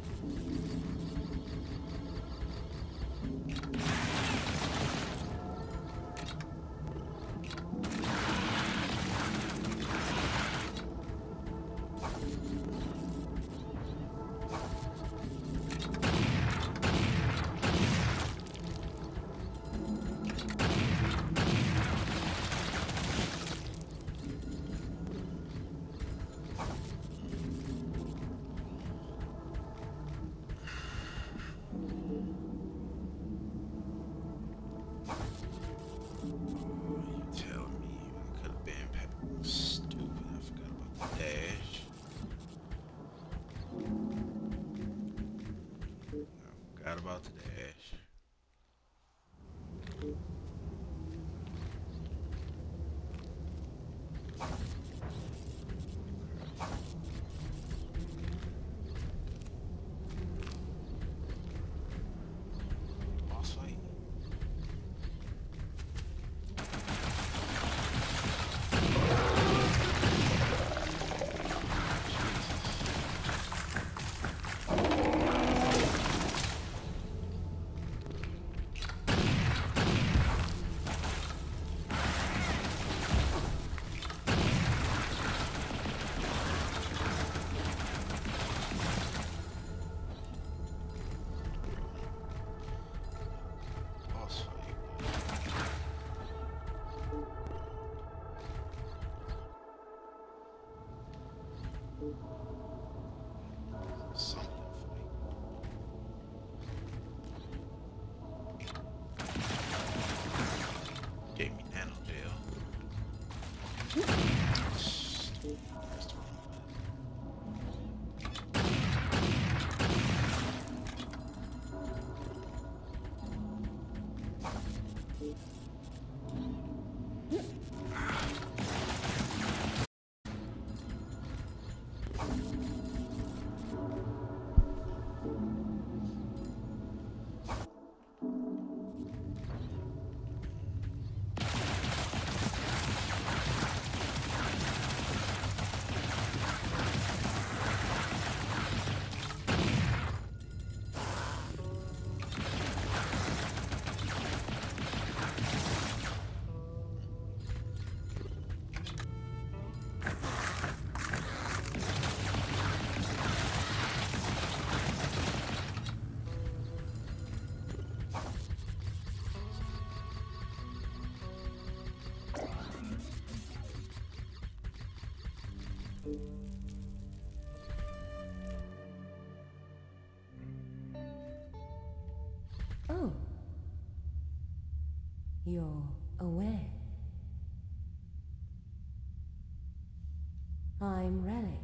Speaker 1: You tell me I could have been pe- stupid. I forgot about the dash. I forgot about the dash. Boss fight. Boss fight. Something fight. Gave me nano jail. That's the wrong
Speaker 7: Oh. You're aware. I'm Relic.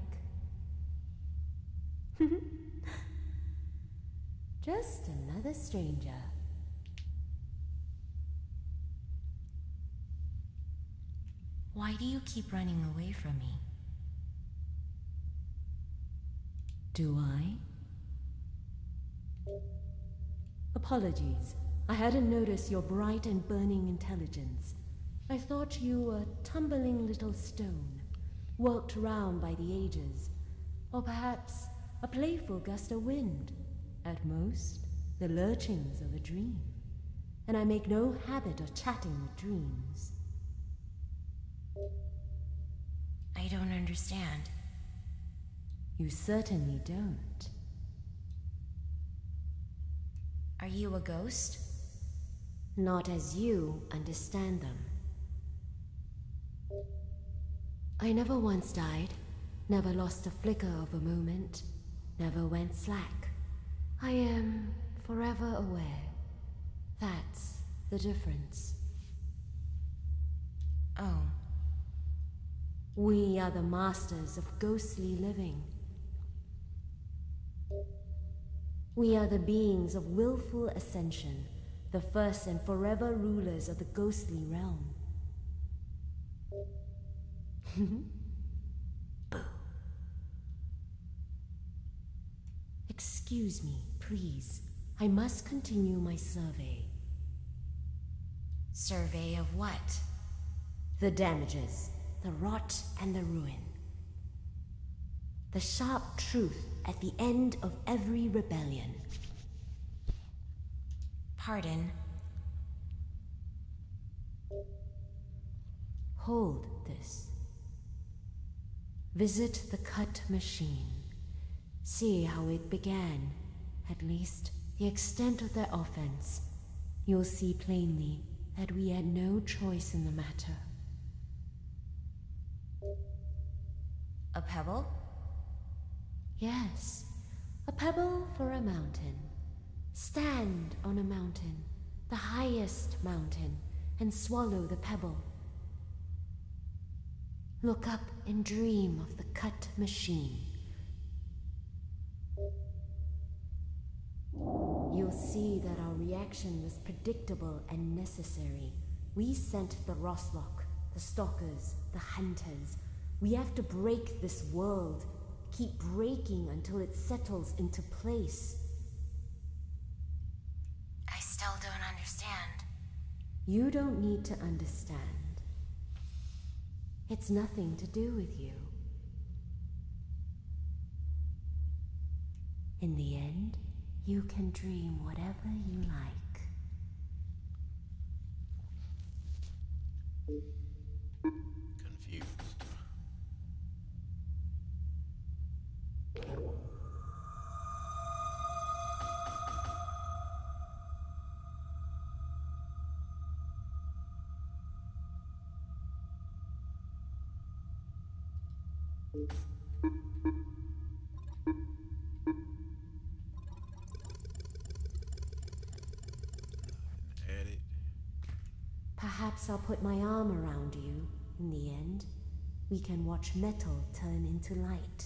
Speaker 7: Just another stranger.
Speaker 10: Why do you keep running away from me?
Speaker 7: Do I? Apologies. I hadn't noticed your bright and burning intelligence. I thought you were a tumbling little stone, worked round by the ages, or perhaps a playful gust of wind. At most, the lurchings of a dream. And I make no habit of chatting with dreams.
Speaker 10: I don't understand.
Speaker 7: You certainly don't.
Speaker 10: Are you a ghost?
Speaker 7: Not as you understand them. I never once died, never lost a flicker of a moment, never went slack. I am forever aware. That's the difference.
Speaker 10: Oh.
Speaker 7: We are the masters of ghostly living. We are the beings of willful ascension, the first and forever rulers of the ghostly realm. Boo. Excuse me, please. I must continue my survey.
Speaker 10: Survey of what?
Speaker 7: The damages, the rot and the ruin. The sharp truth at the end of every rebellion.
Speaker 10: Pardon?
Speaker 7: Hold this. Visit the cut machine. See how it began, at least the extent of their offense. You'll see plainly that we had no choice in the matter.
Speaker 10: A pebble?
Speaker 7: Yes, a pebble for a mountain. Stand on a mountain, the highest mountain, and swallow the pebble. Look up and dream of the cut machine. You'll see that our reaction was predictable and necessary. We sent the Roslock, the Stalkers, the Hunters. We have to break this world. Keep breaking until it settles into place.
Speaker 10: I still don't understand.
Speaker 7: You don't need to understand. It's nothing to do with you. In the end, you can dream whatever you like.
Speaker 1: Confused. Edit.
Speaker 7: Perhaps I'll put my arm around you. In the end, we can watch metal turn into light.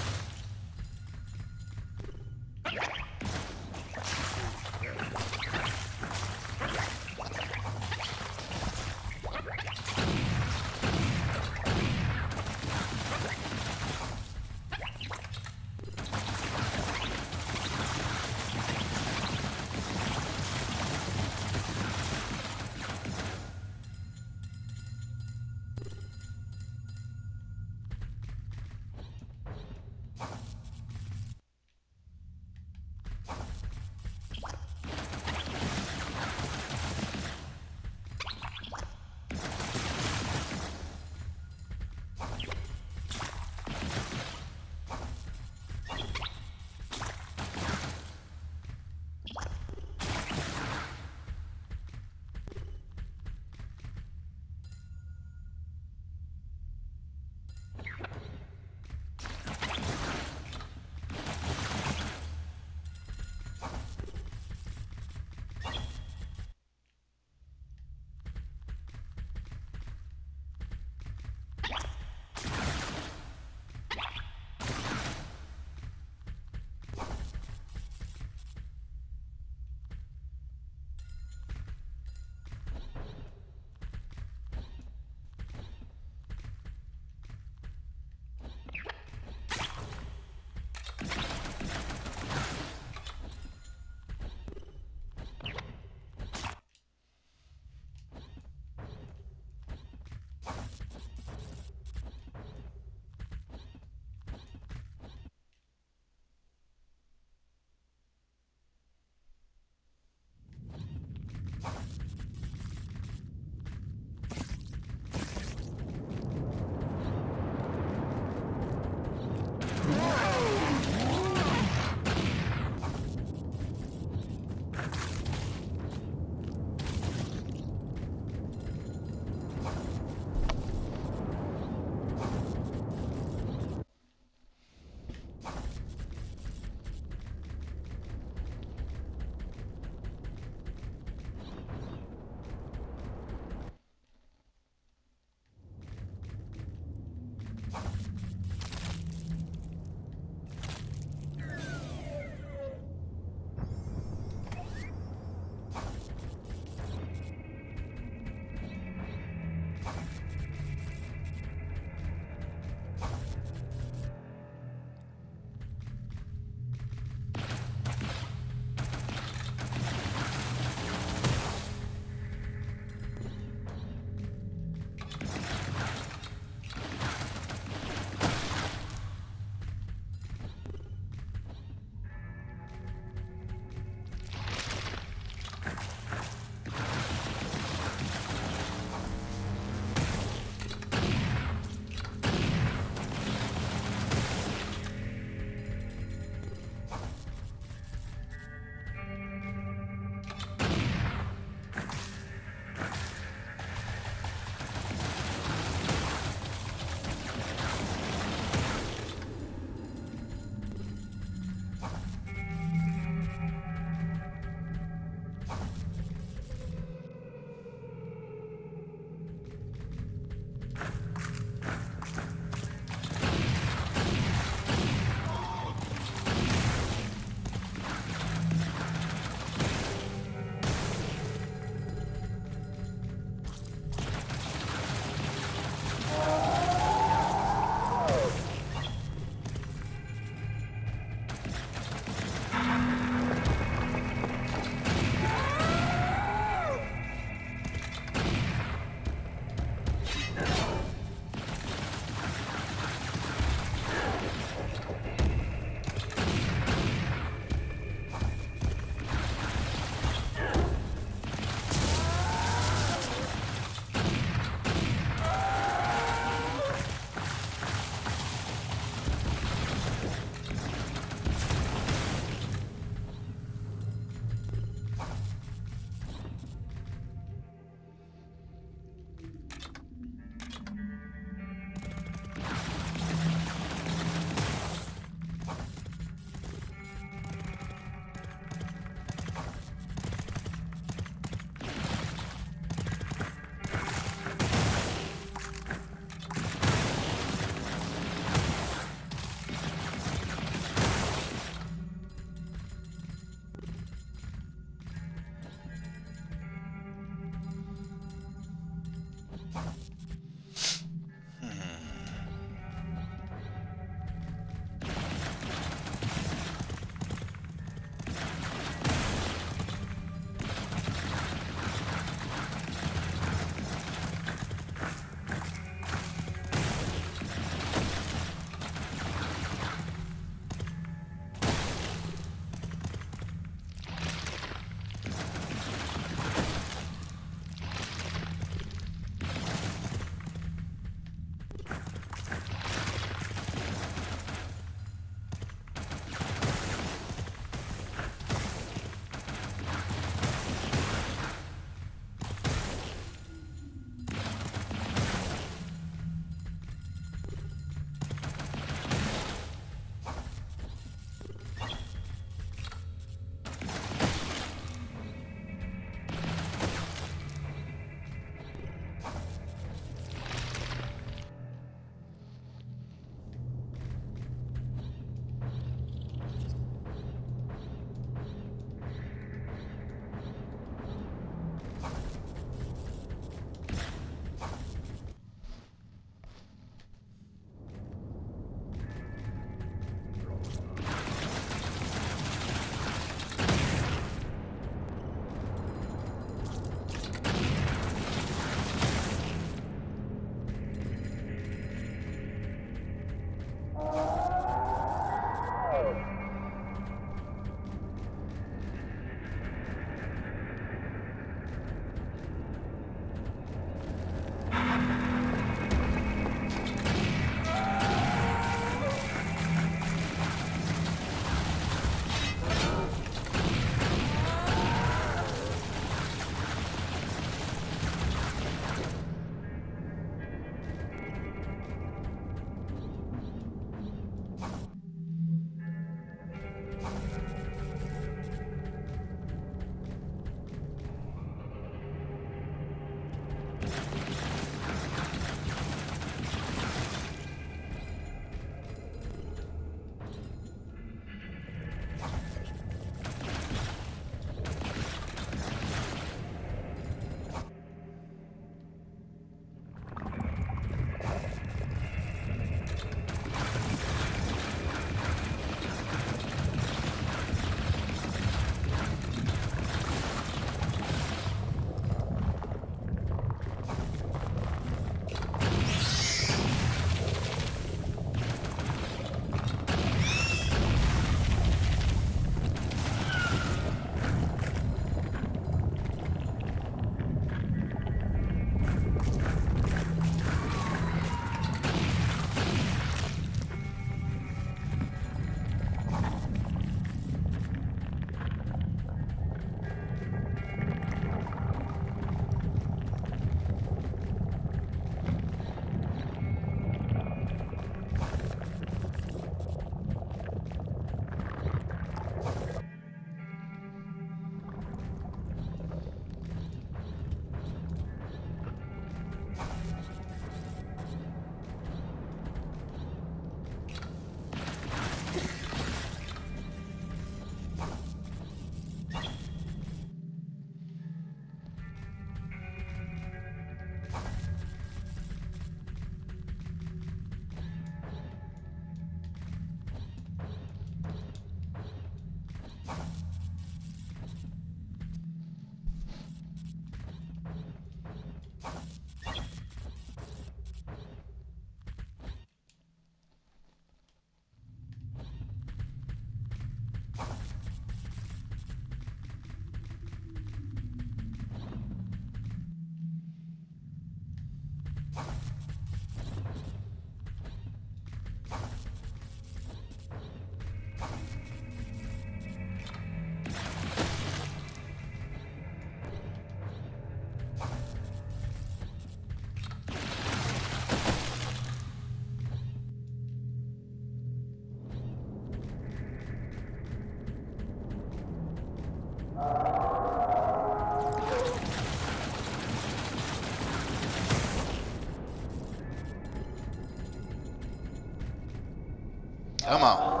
Speaker 1: Come on.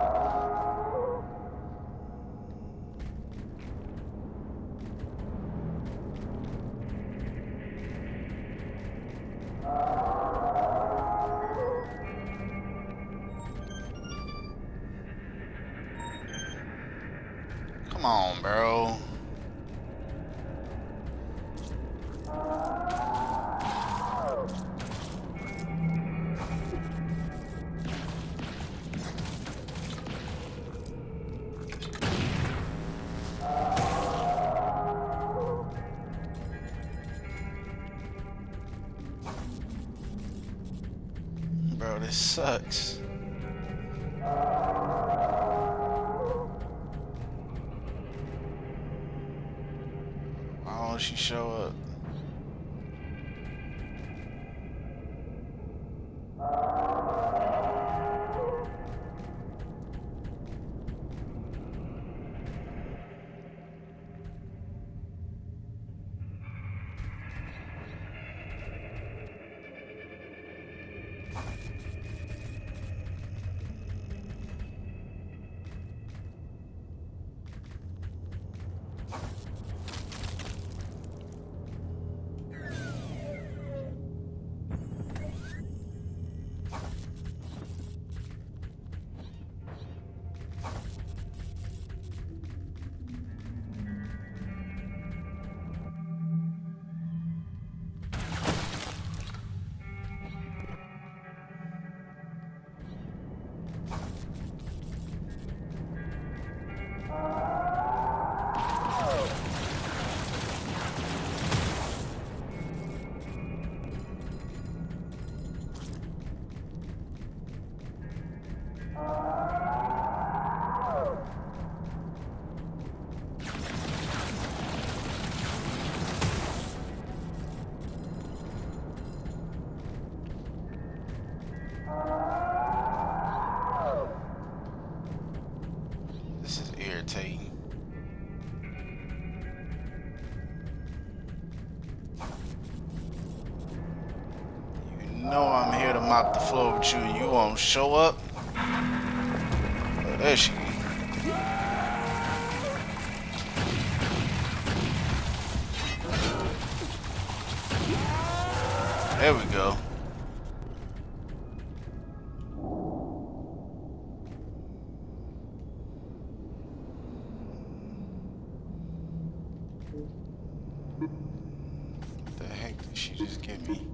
Speaker 1: Come on, bro. Bro, this sucks. Why don't she show up? This is irritating. You know I'm here to mop the floor with you and you won't show up? Oh, there she is. There we go. What the heck did she just give me?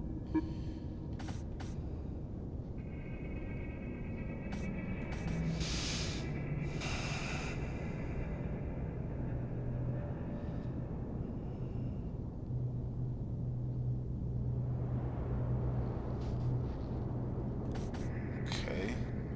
Speaker 1: Okay.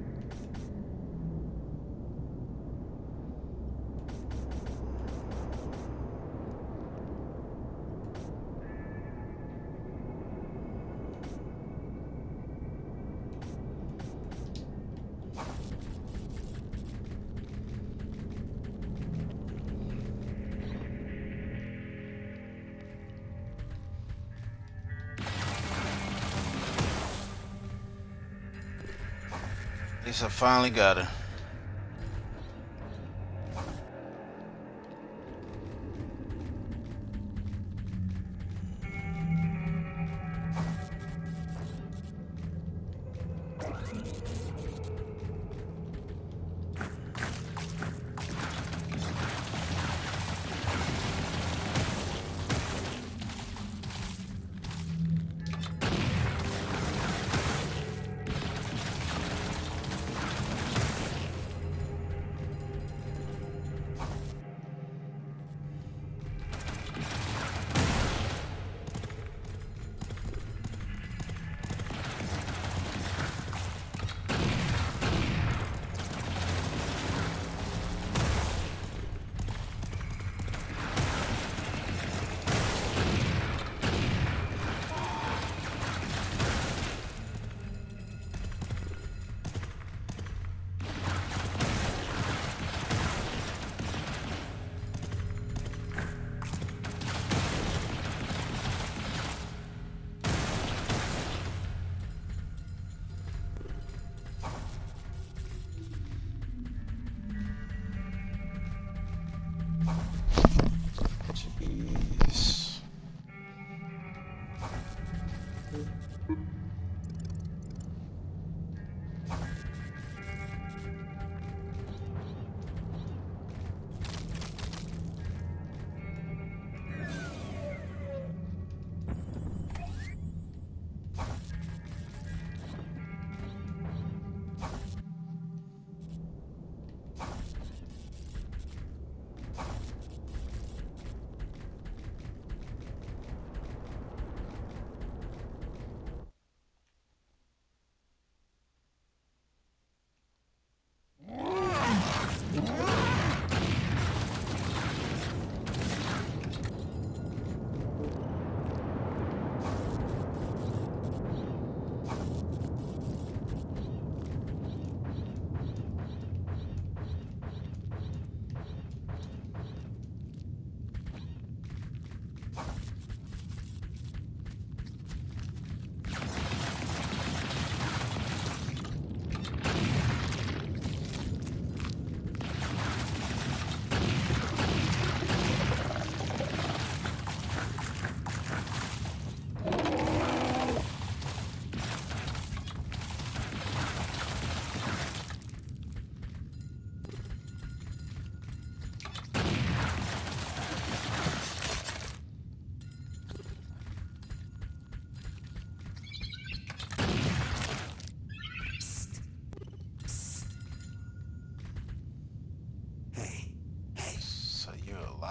Speaker 1: At least I finally got her.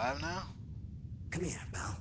Speaker 1: alive now?
Speaker 11: Come here, pal.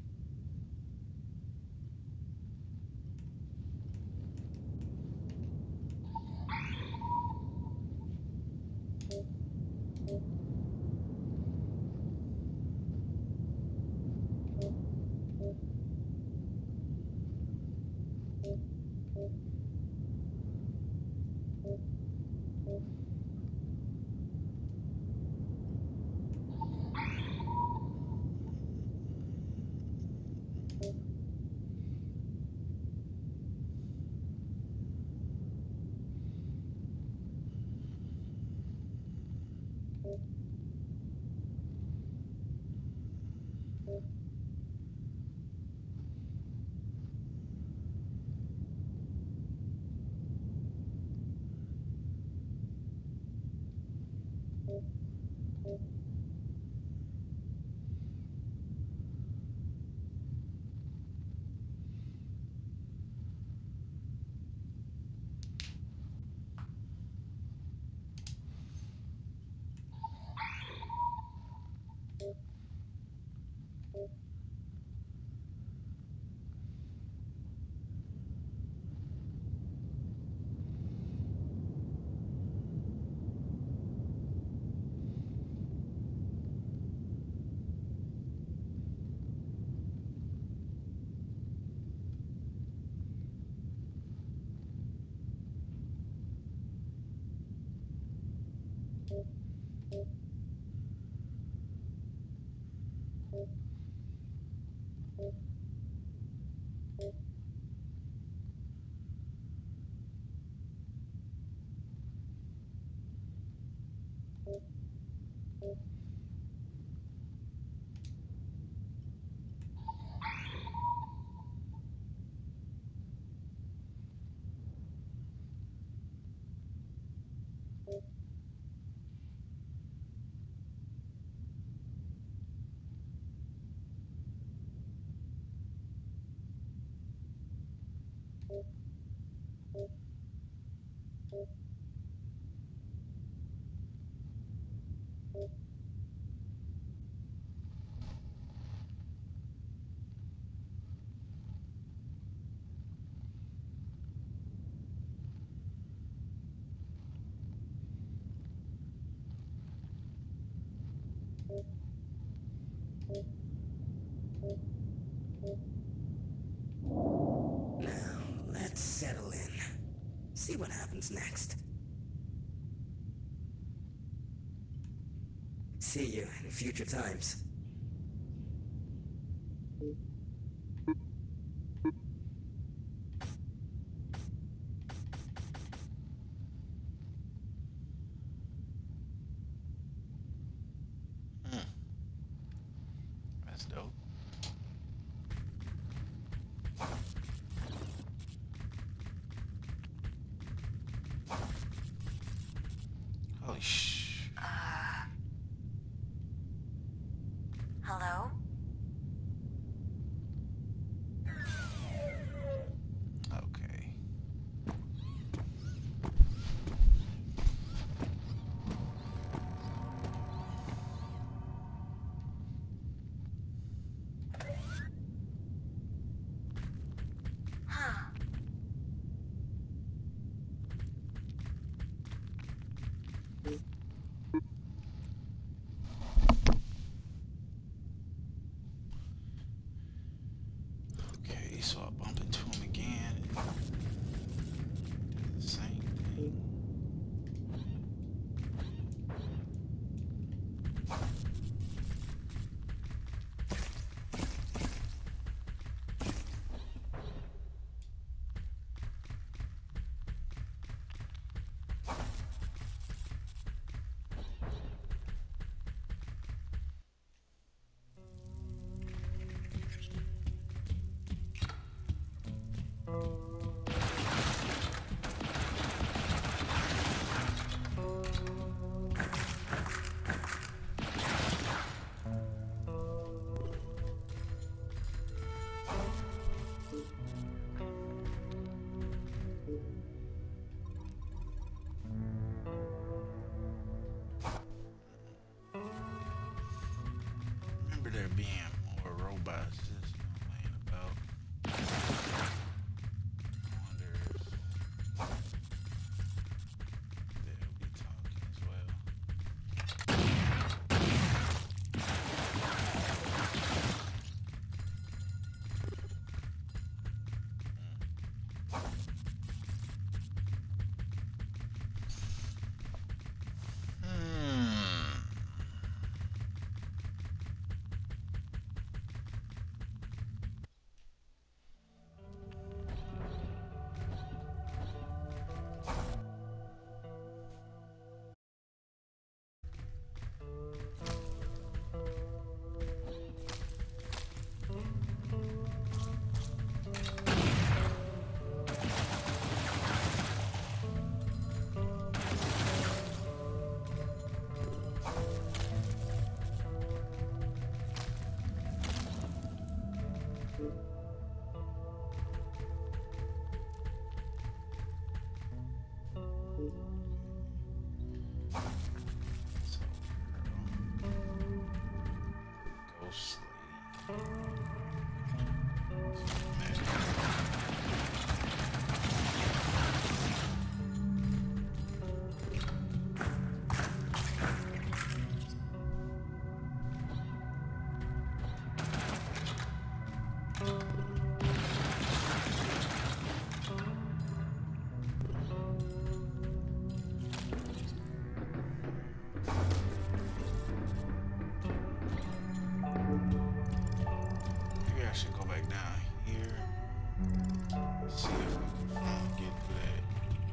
Speaker 11: Now, let's settle in. See what happens next. See you in future times.
Speaker 1: Hmm. That's dope. Holy sh. Ghost maybe I should go back down here. See if we can um, get through that.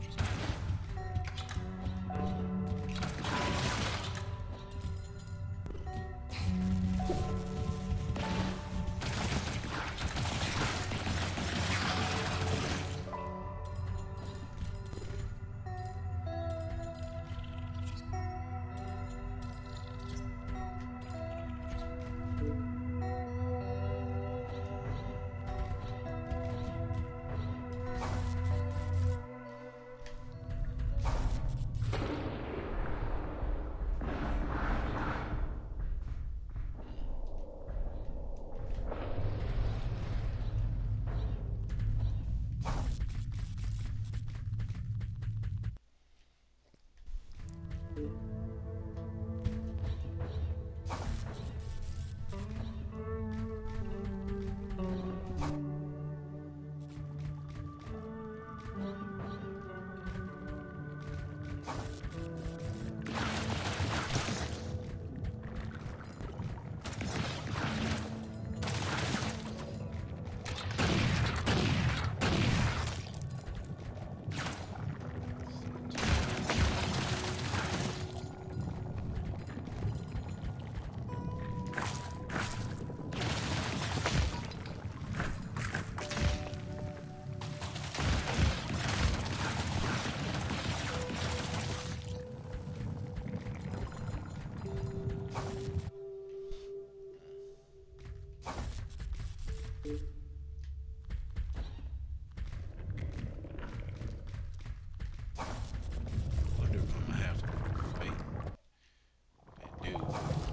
Speaker 1: Wonder if I'm gonna have to wait and do.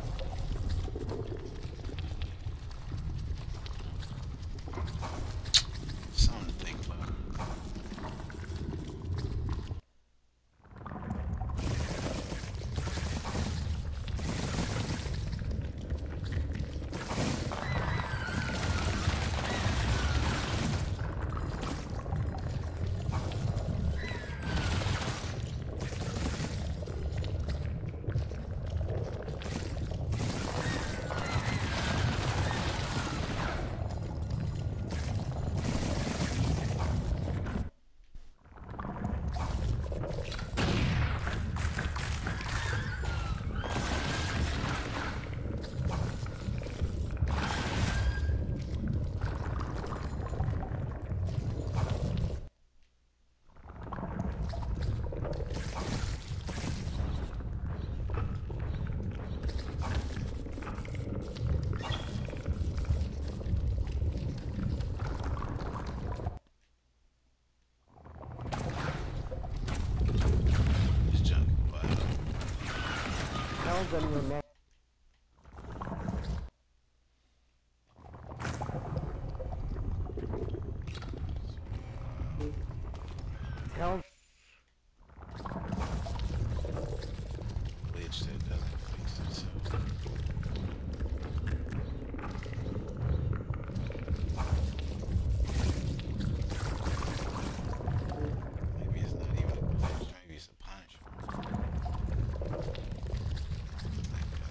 Speaker 1: Something to think about. This junk wild.
Speaker 12: Tell them your name. Tell
Speaker 1: Glitch that doesn't fix itself. Maybe it's not even a glitch, maybe it's a punishment. Like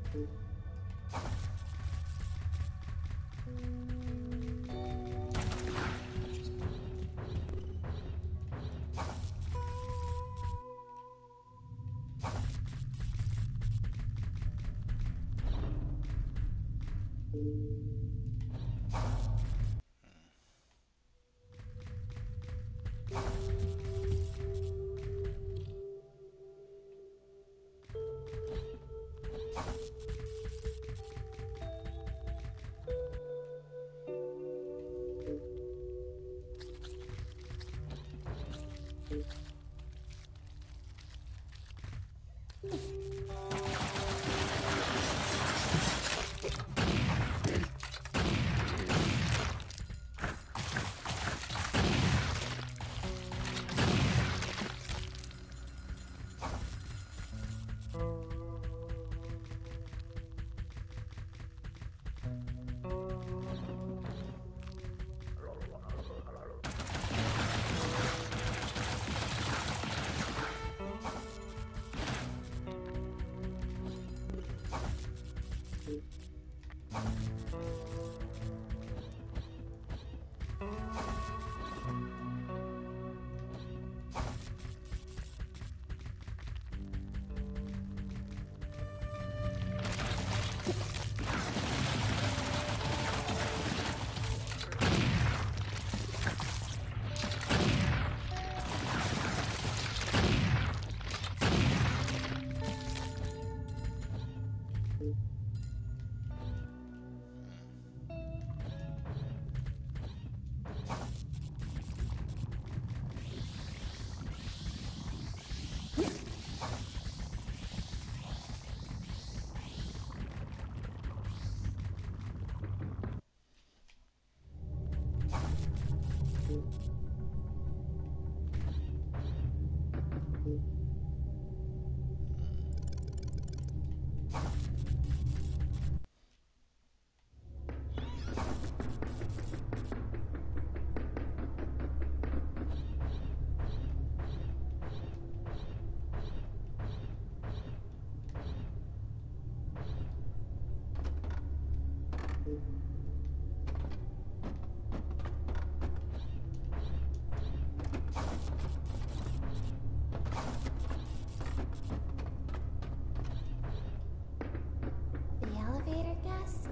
Speaker 9: The elevator guest?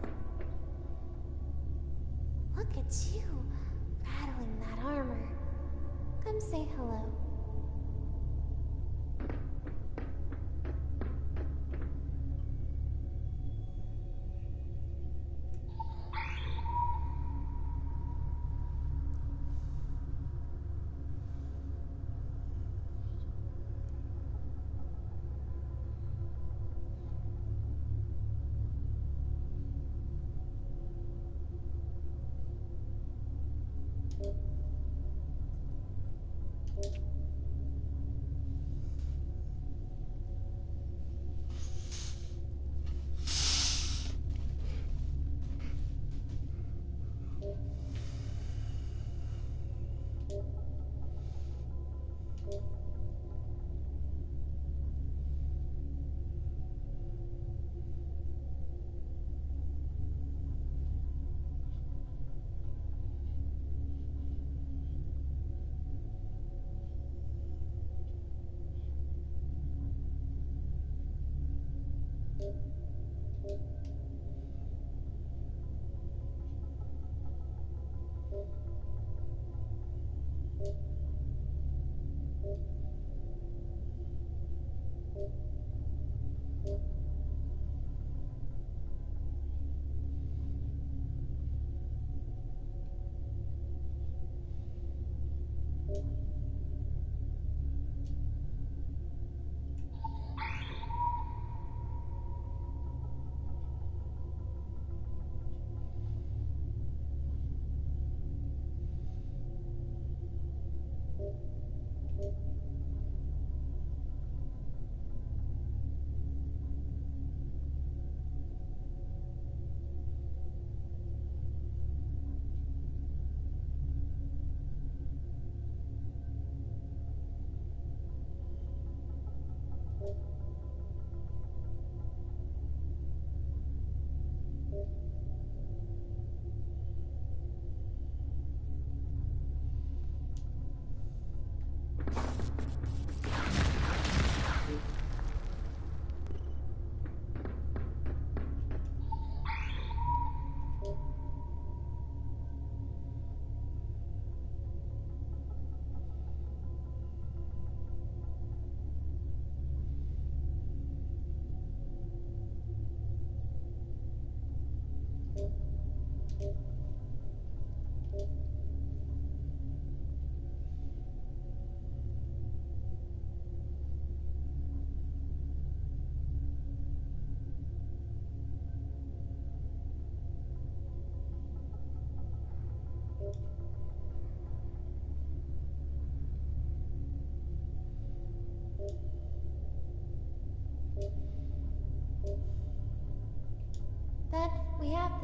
Speaker 9: Look at you, rattling that armor. Come say hello.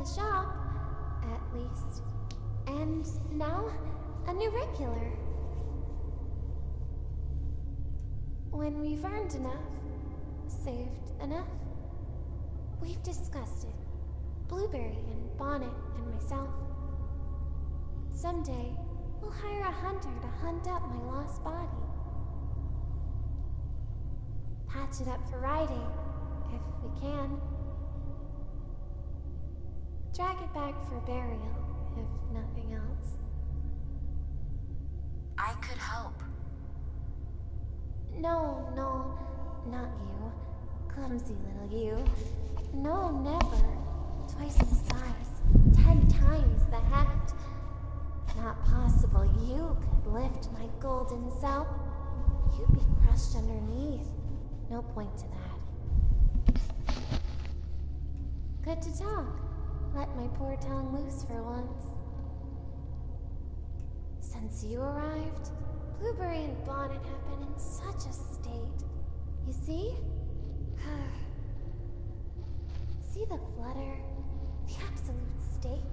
Speaker 9: the shop, at least. And now, a new regular. When we've earned enough, saved enough, we've discussed it. Blueberry and Bonnet and myself. Someday, we'll hire a hunter to hunt up my lost body. Patch it up for riding, if we can. Drag it back for burial, if nothing else.
Speaker 10: I could help.
Speaker 9: No, no, not you. Clumsy little you. No, never. Twice the size. Ten times the heft. Not possible you could lift my golden self. You'd be crushed underneath. No point to that. Good to talk. Let my poor tongue loose for once. Since you arrived, Blueberry and Bonnet have been in such a state. You see? See the flutter? The absolute state?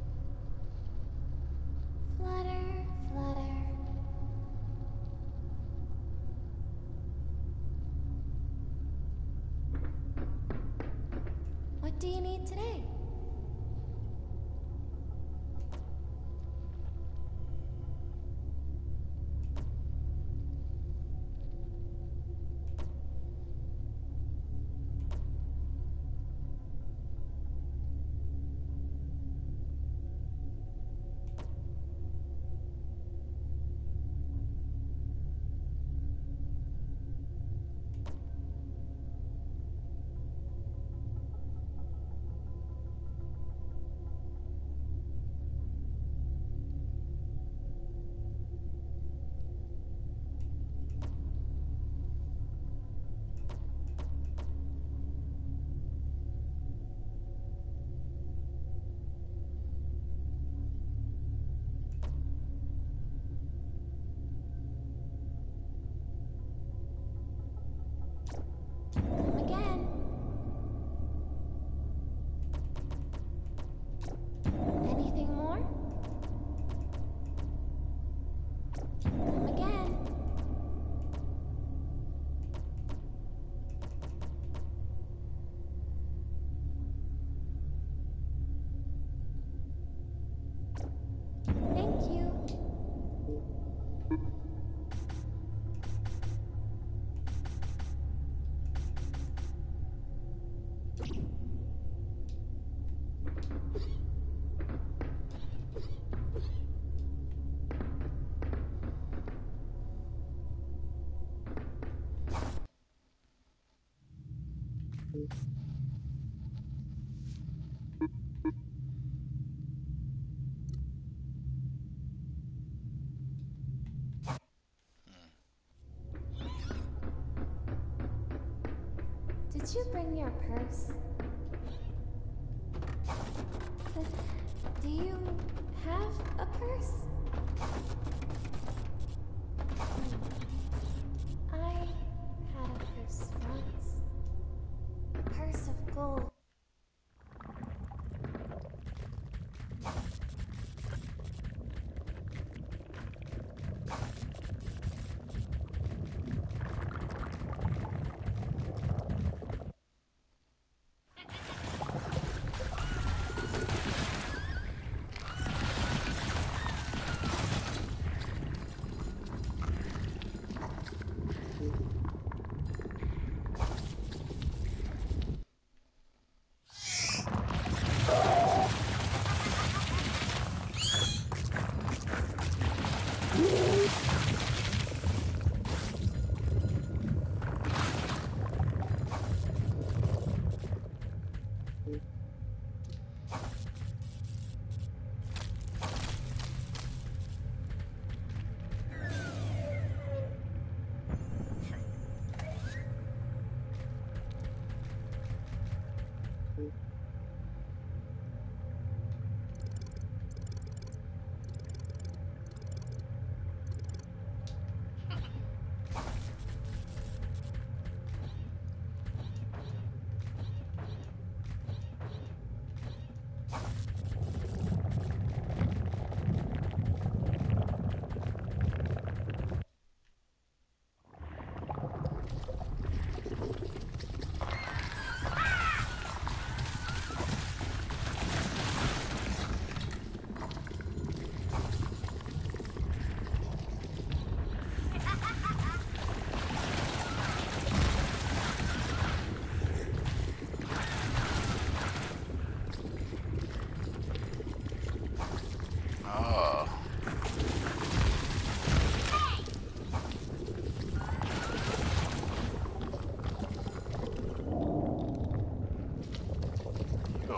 Speaker 9: Flutter, flutter. What do you need today? Come again. Anything more? Come again. Thank you. Did you bring your purse? Do you have a purse? I had a purse once. A purse of gold.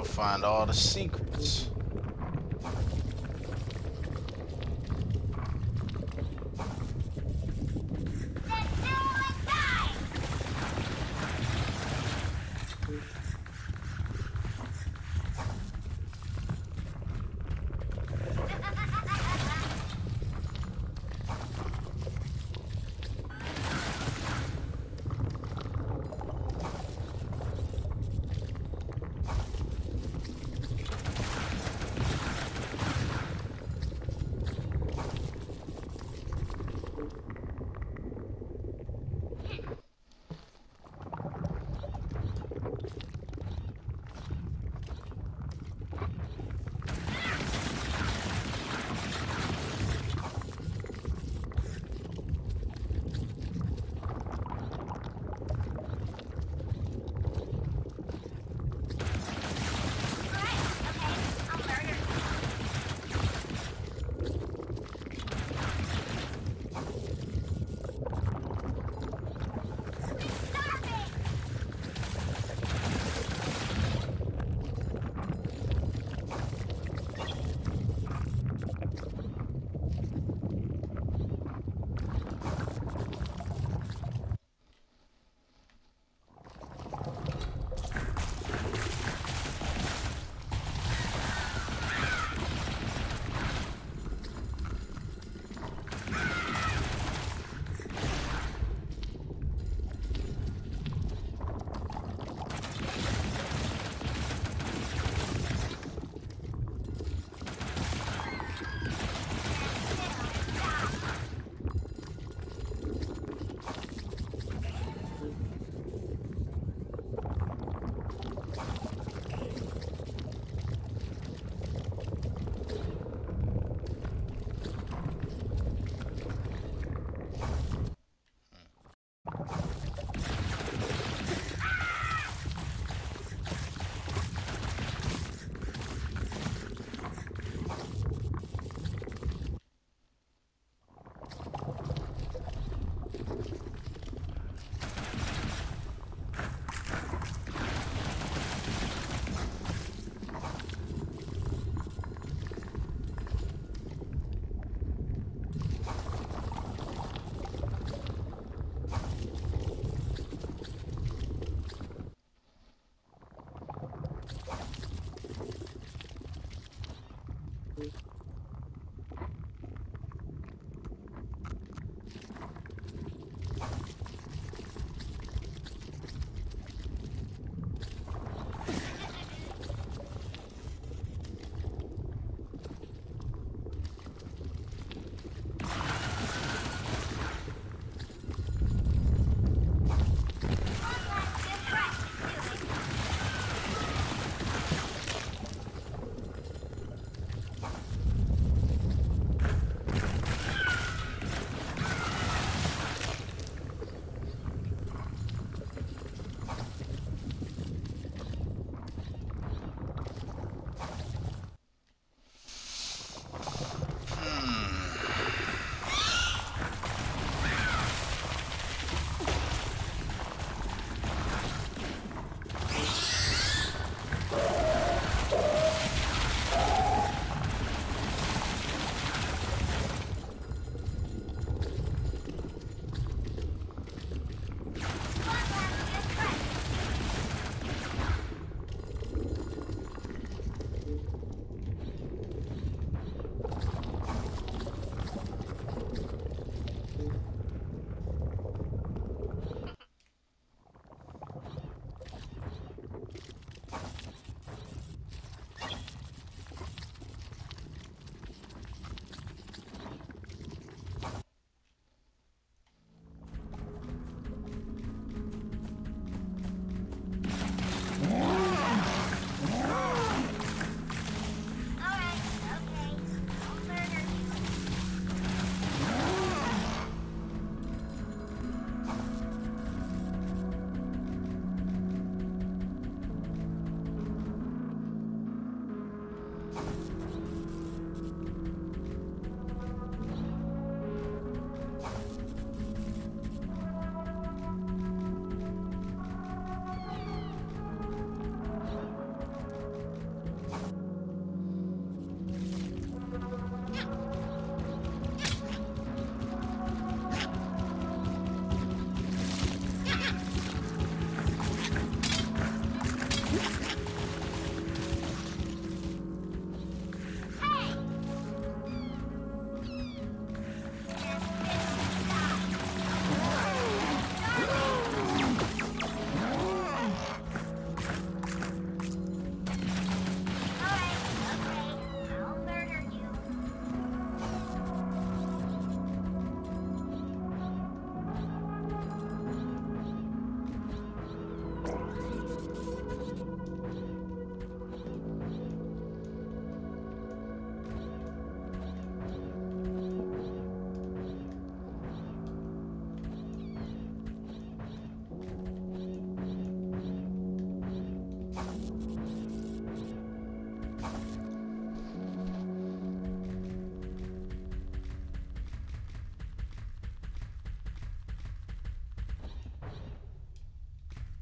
Speaker 1: I'll find all the secrets.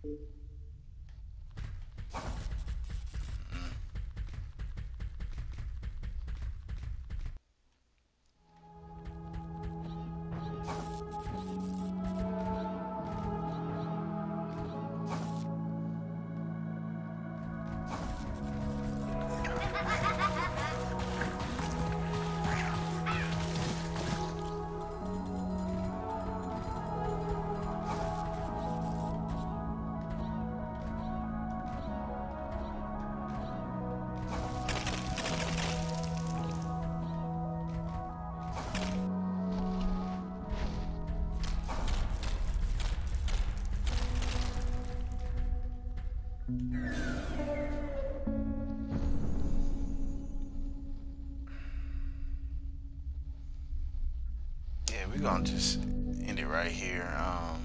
Speaker 1: Yeah, we're gonna just end it right here. Um,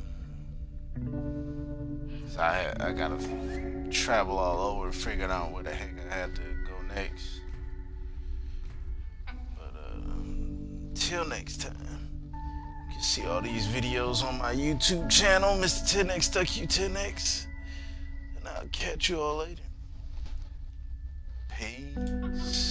Speaker 1: so I I gotta travel all over, figuring out where the heck I had to go next. But uh, till next time, you can see all these videos on my YouTube channel, Mister ten X Duck You ten X, and I'll catch you all later. Peace.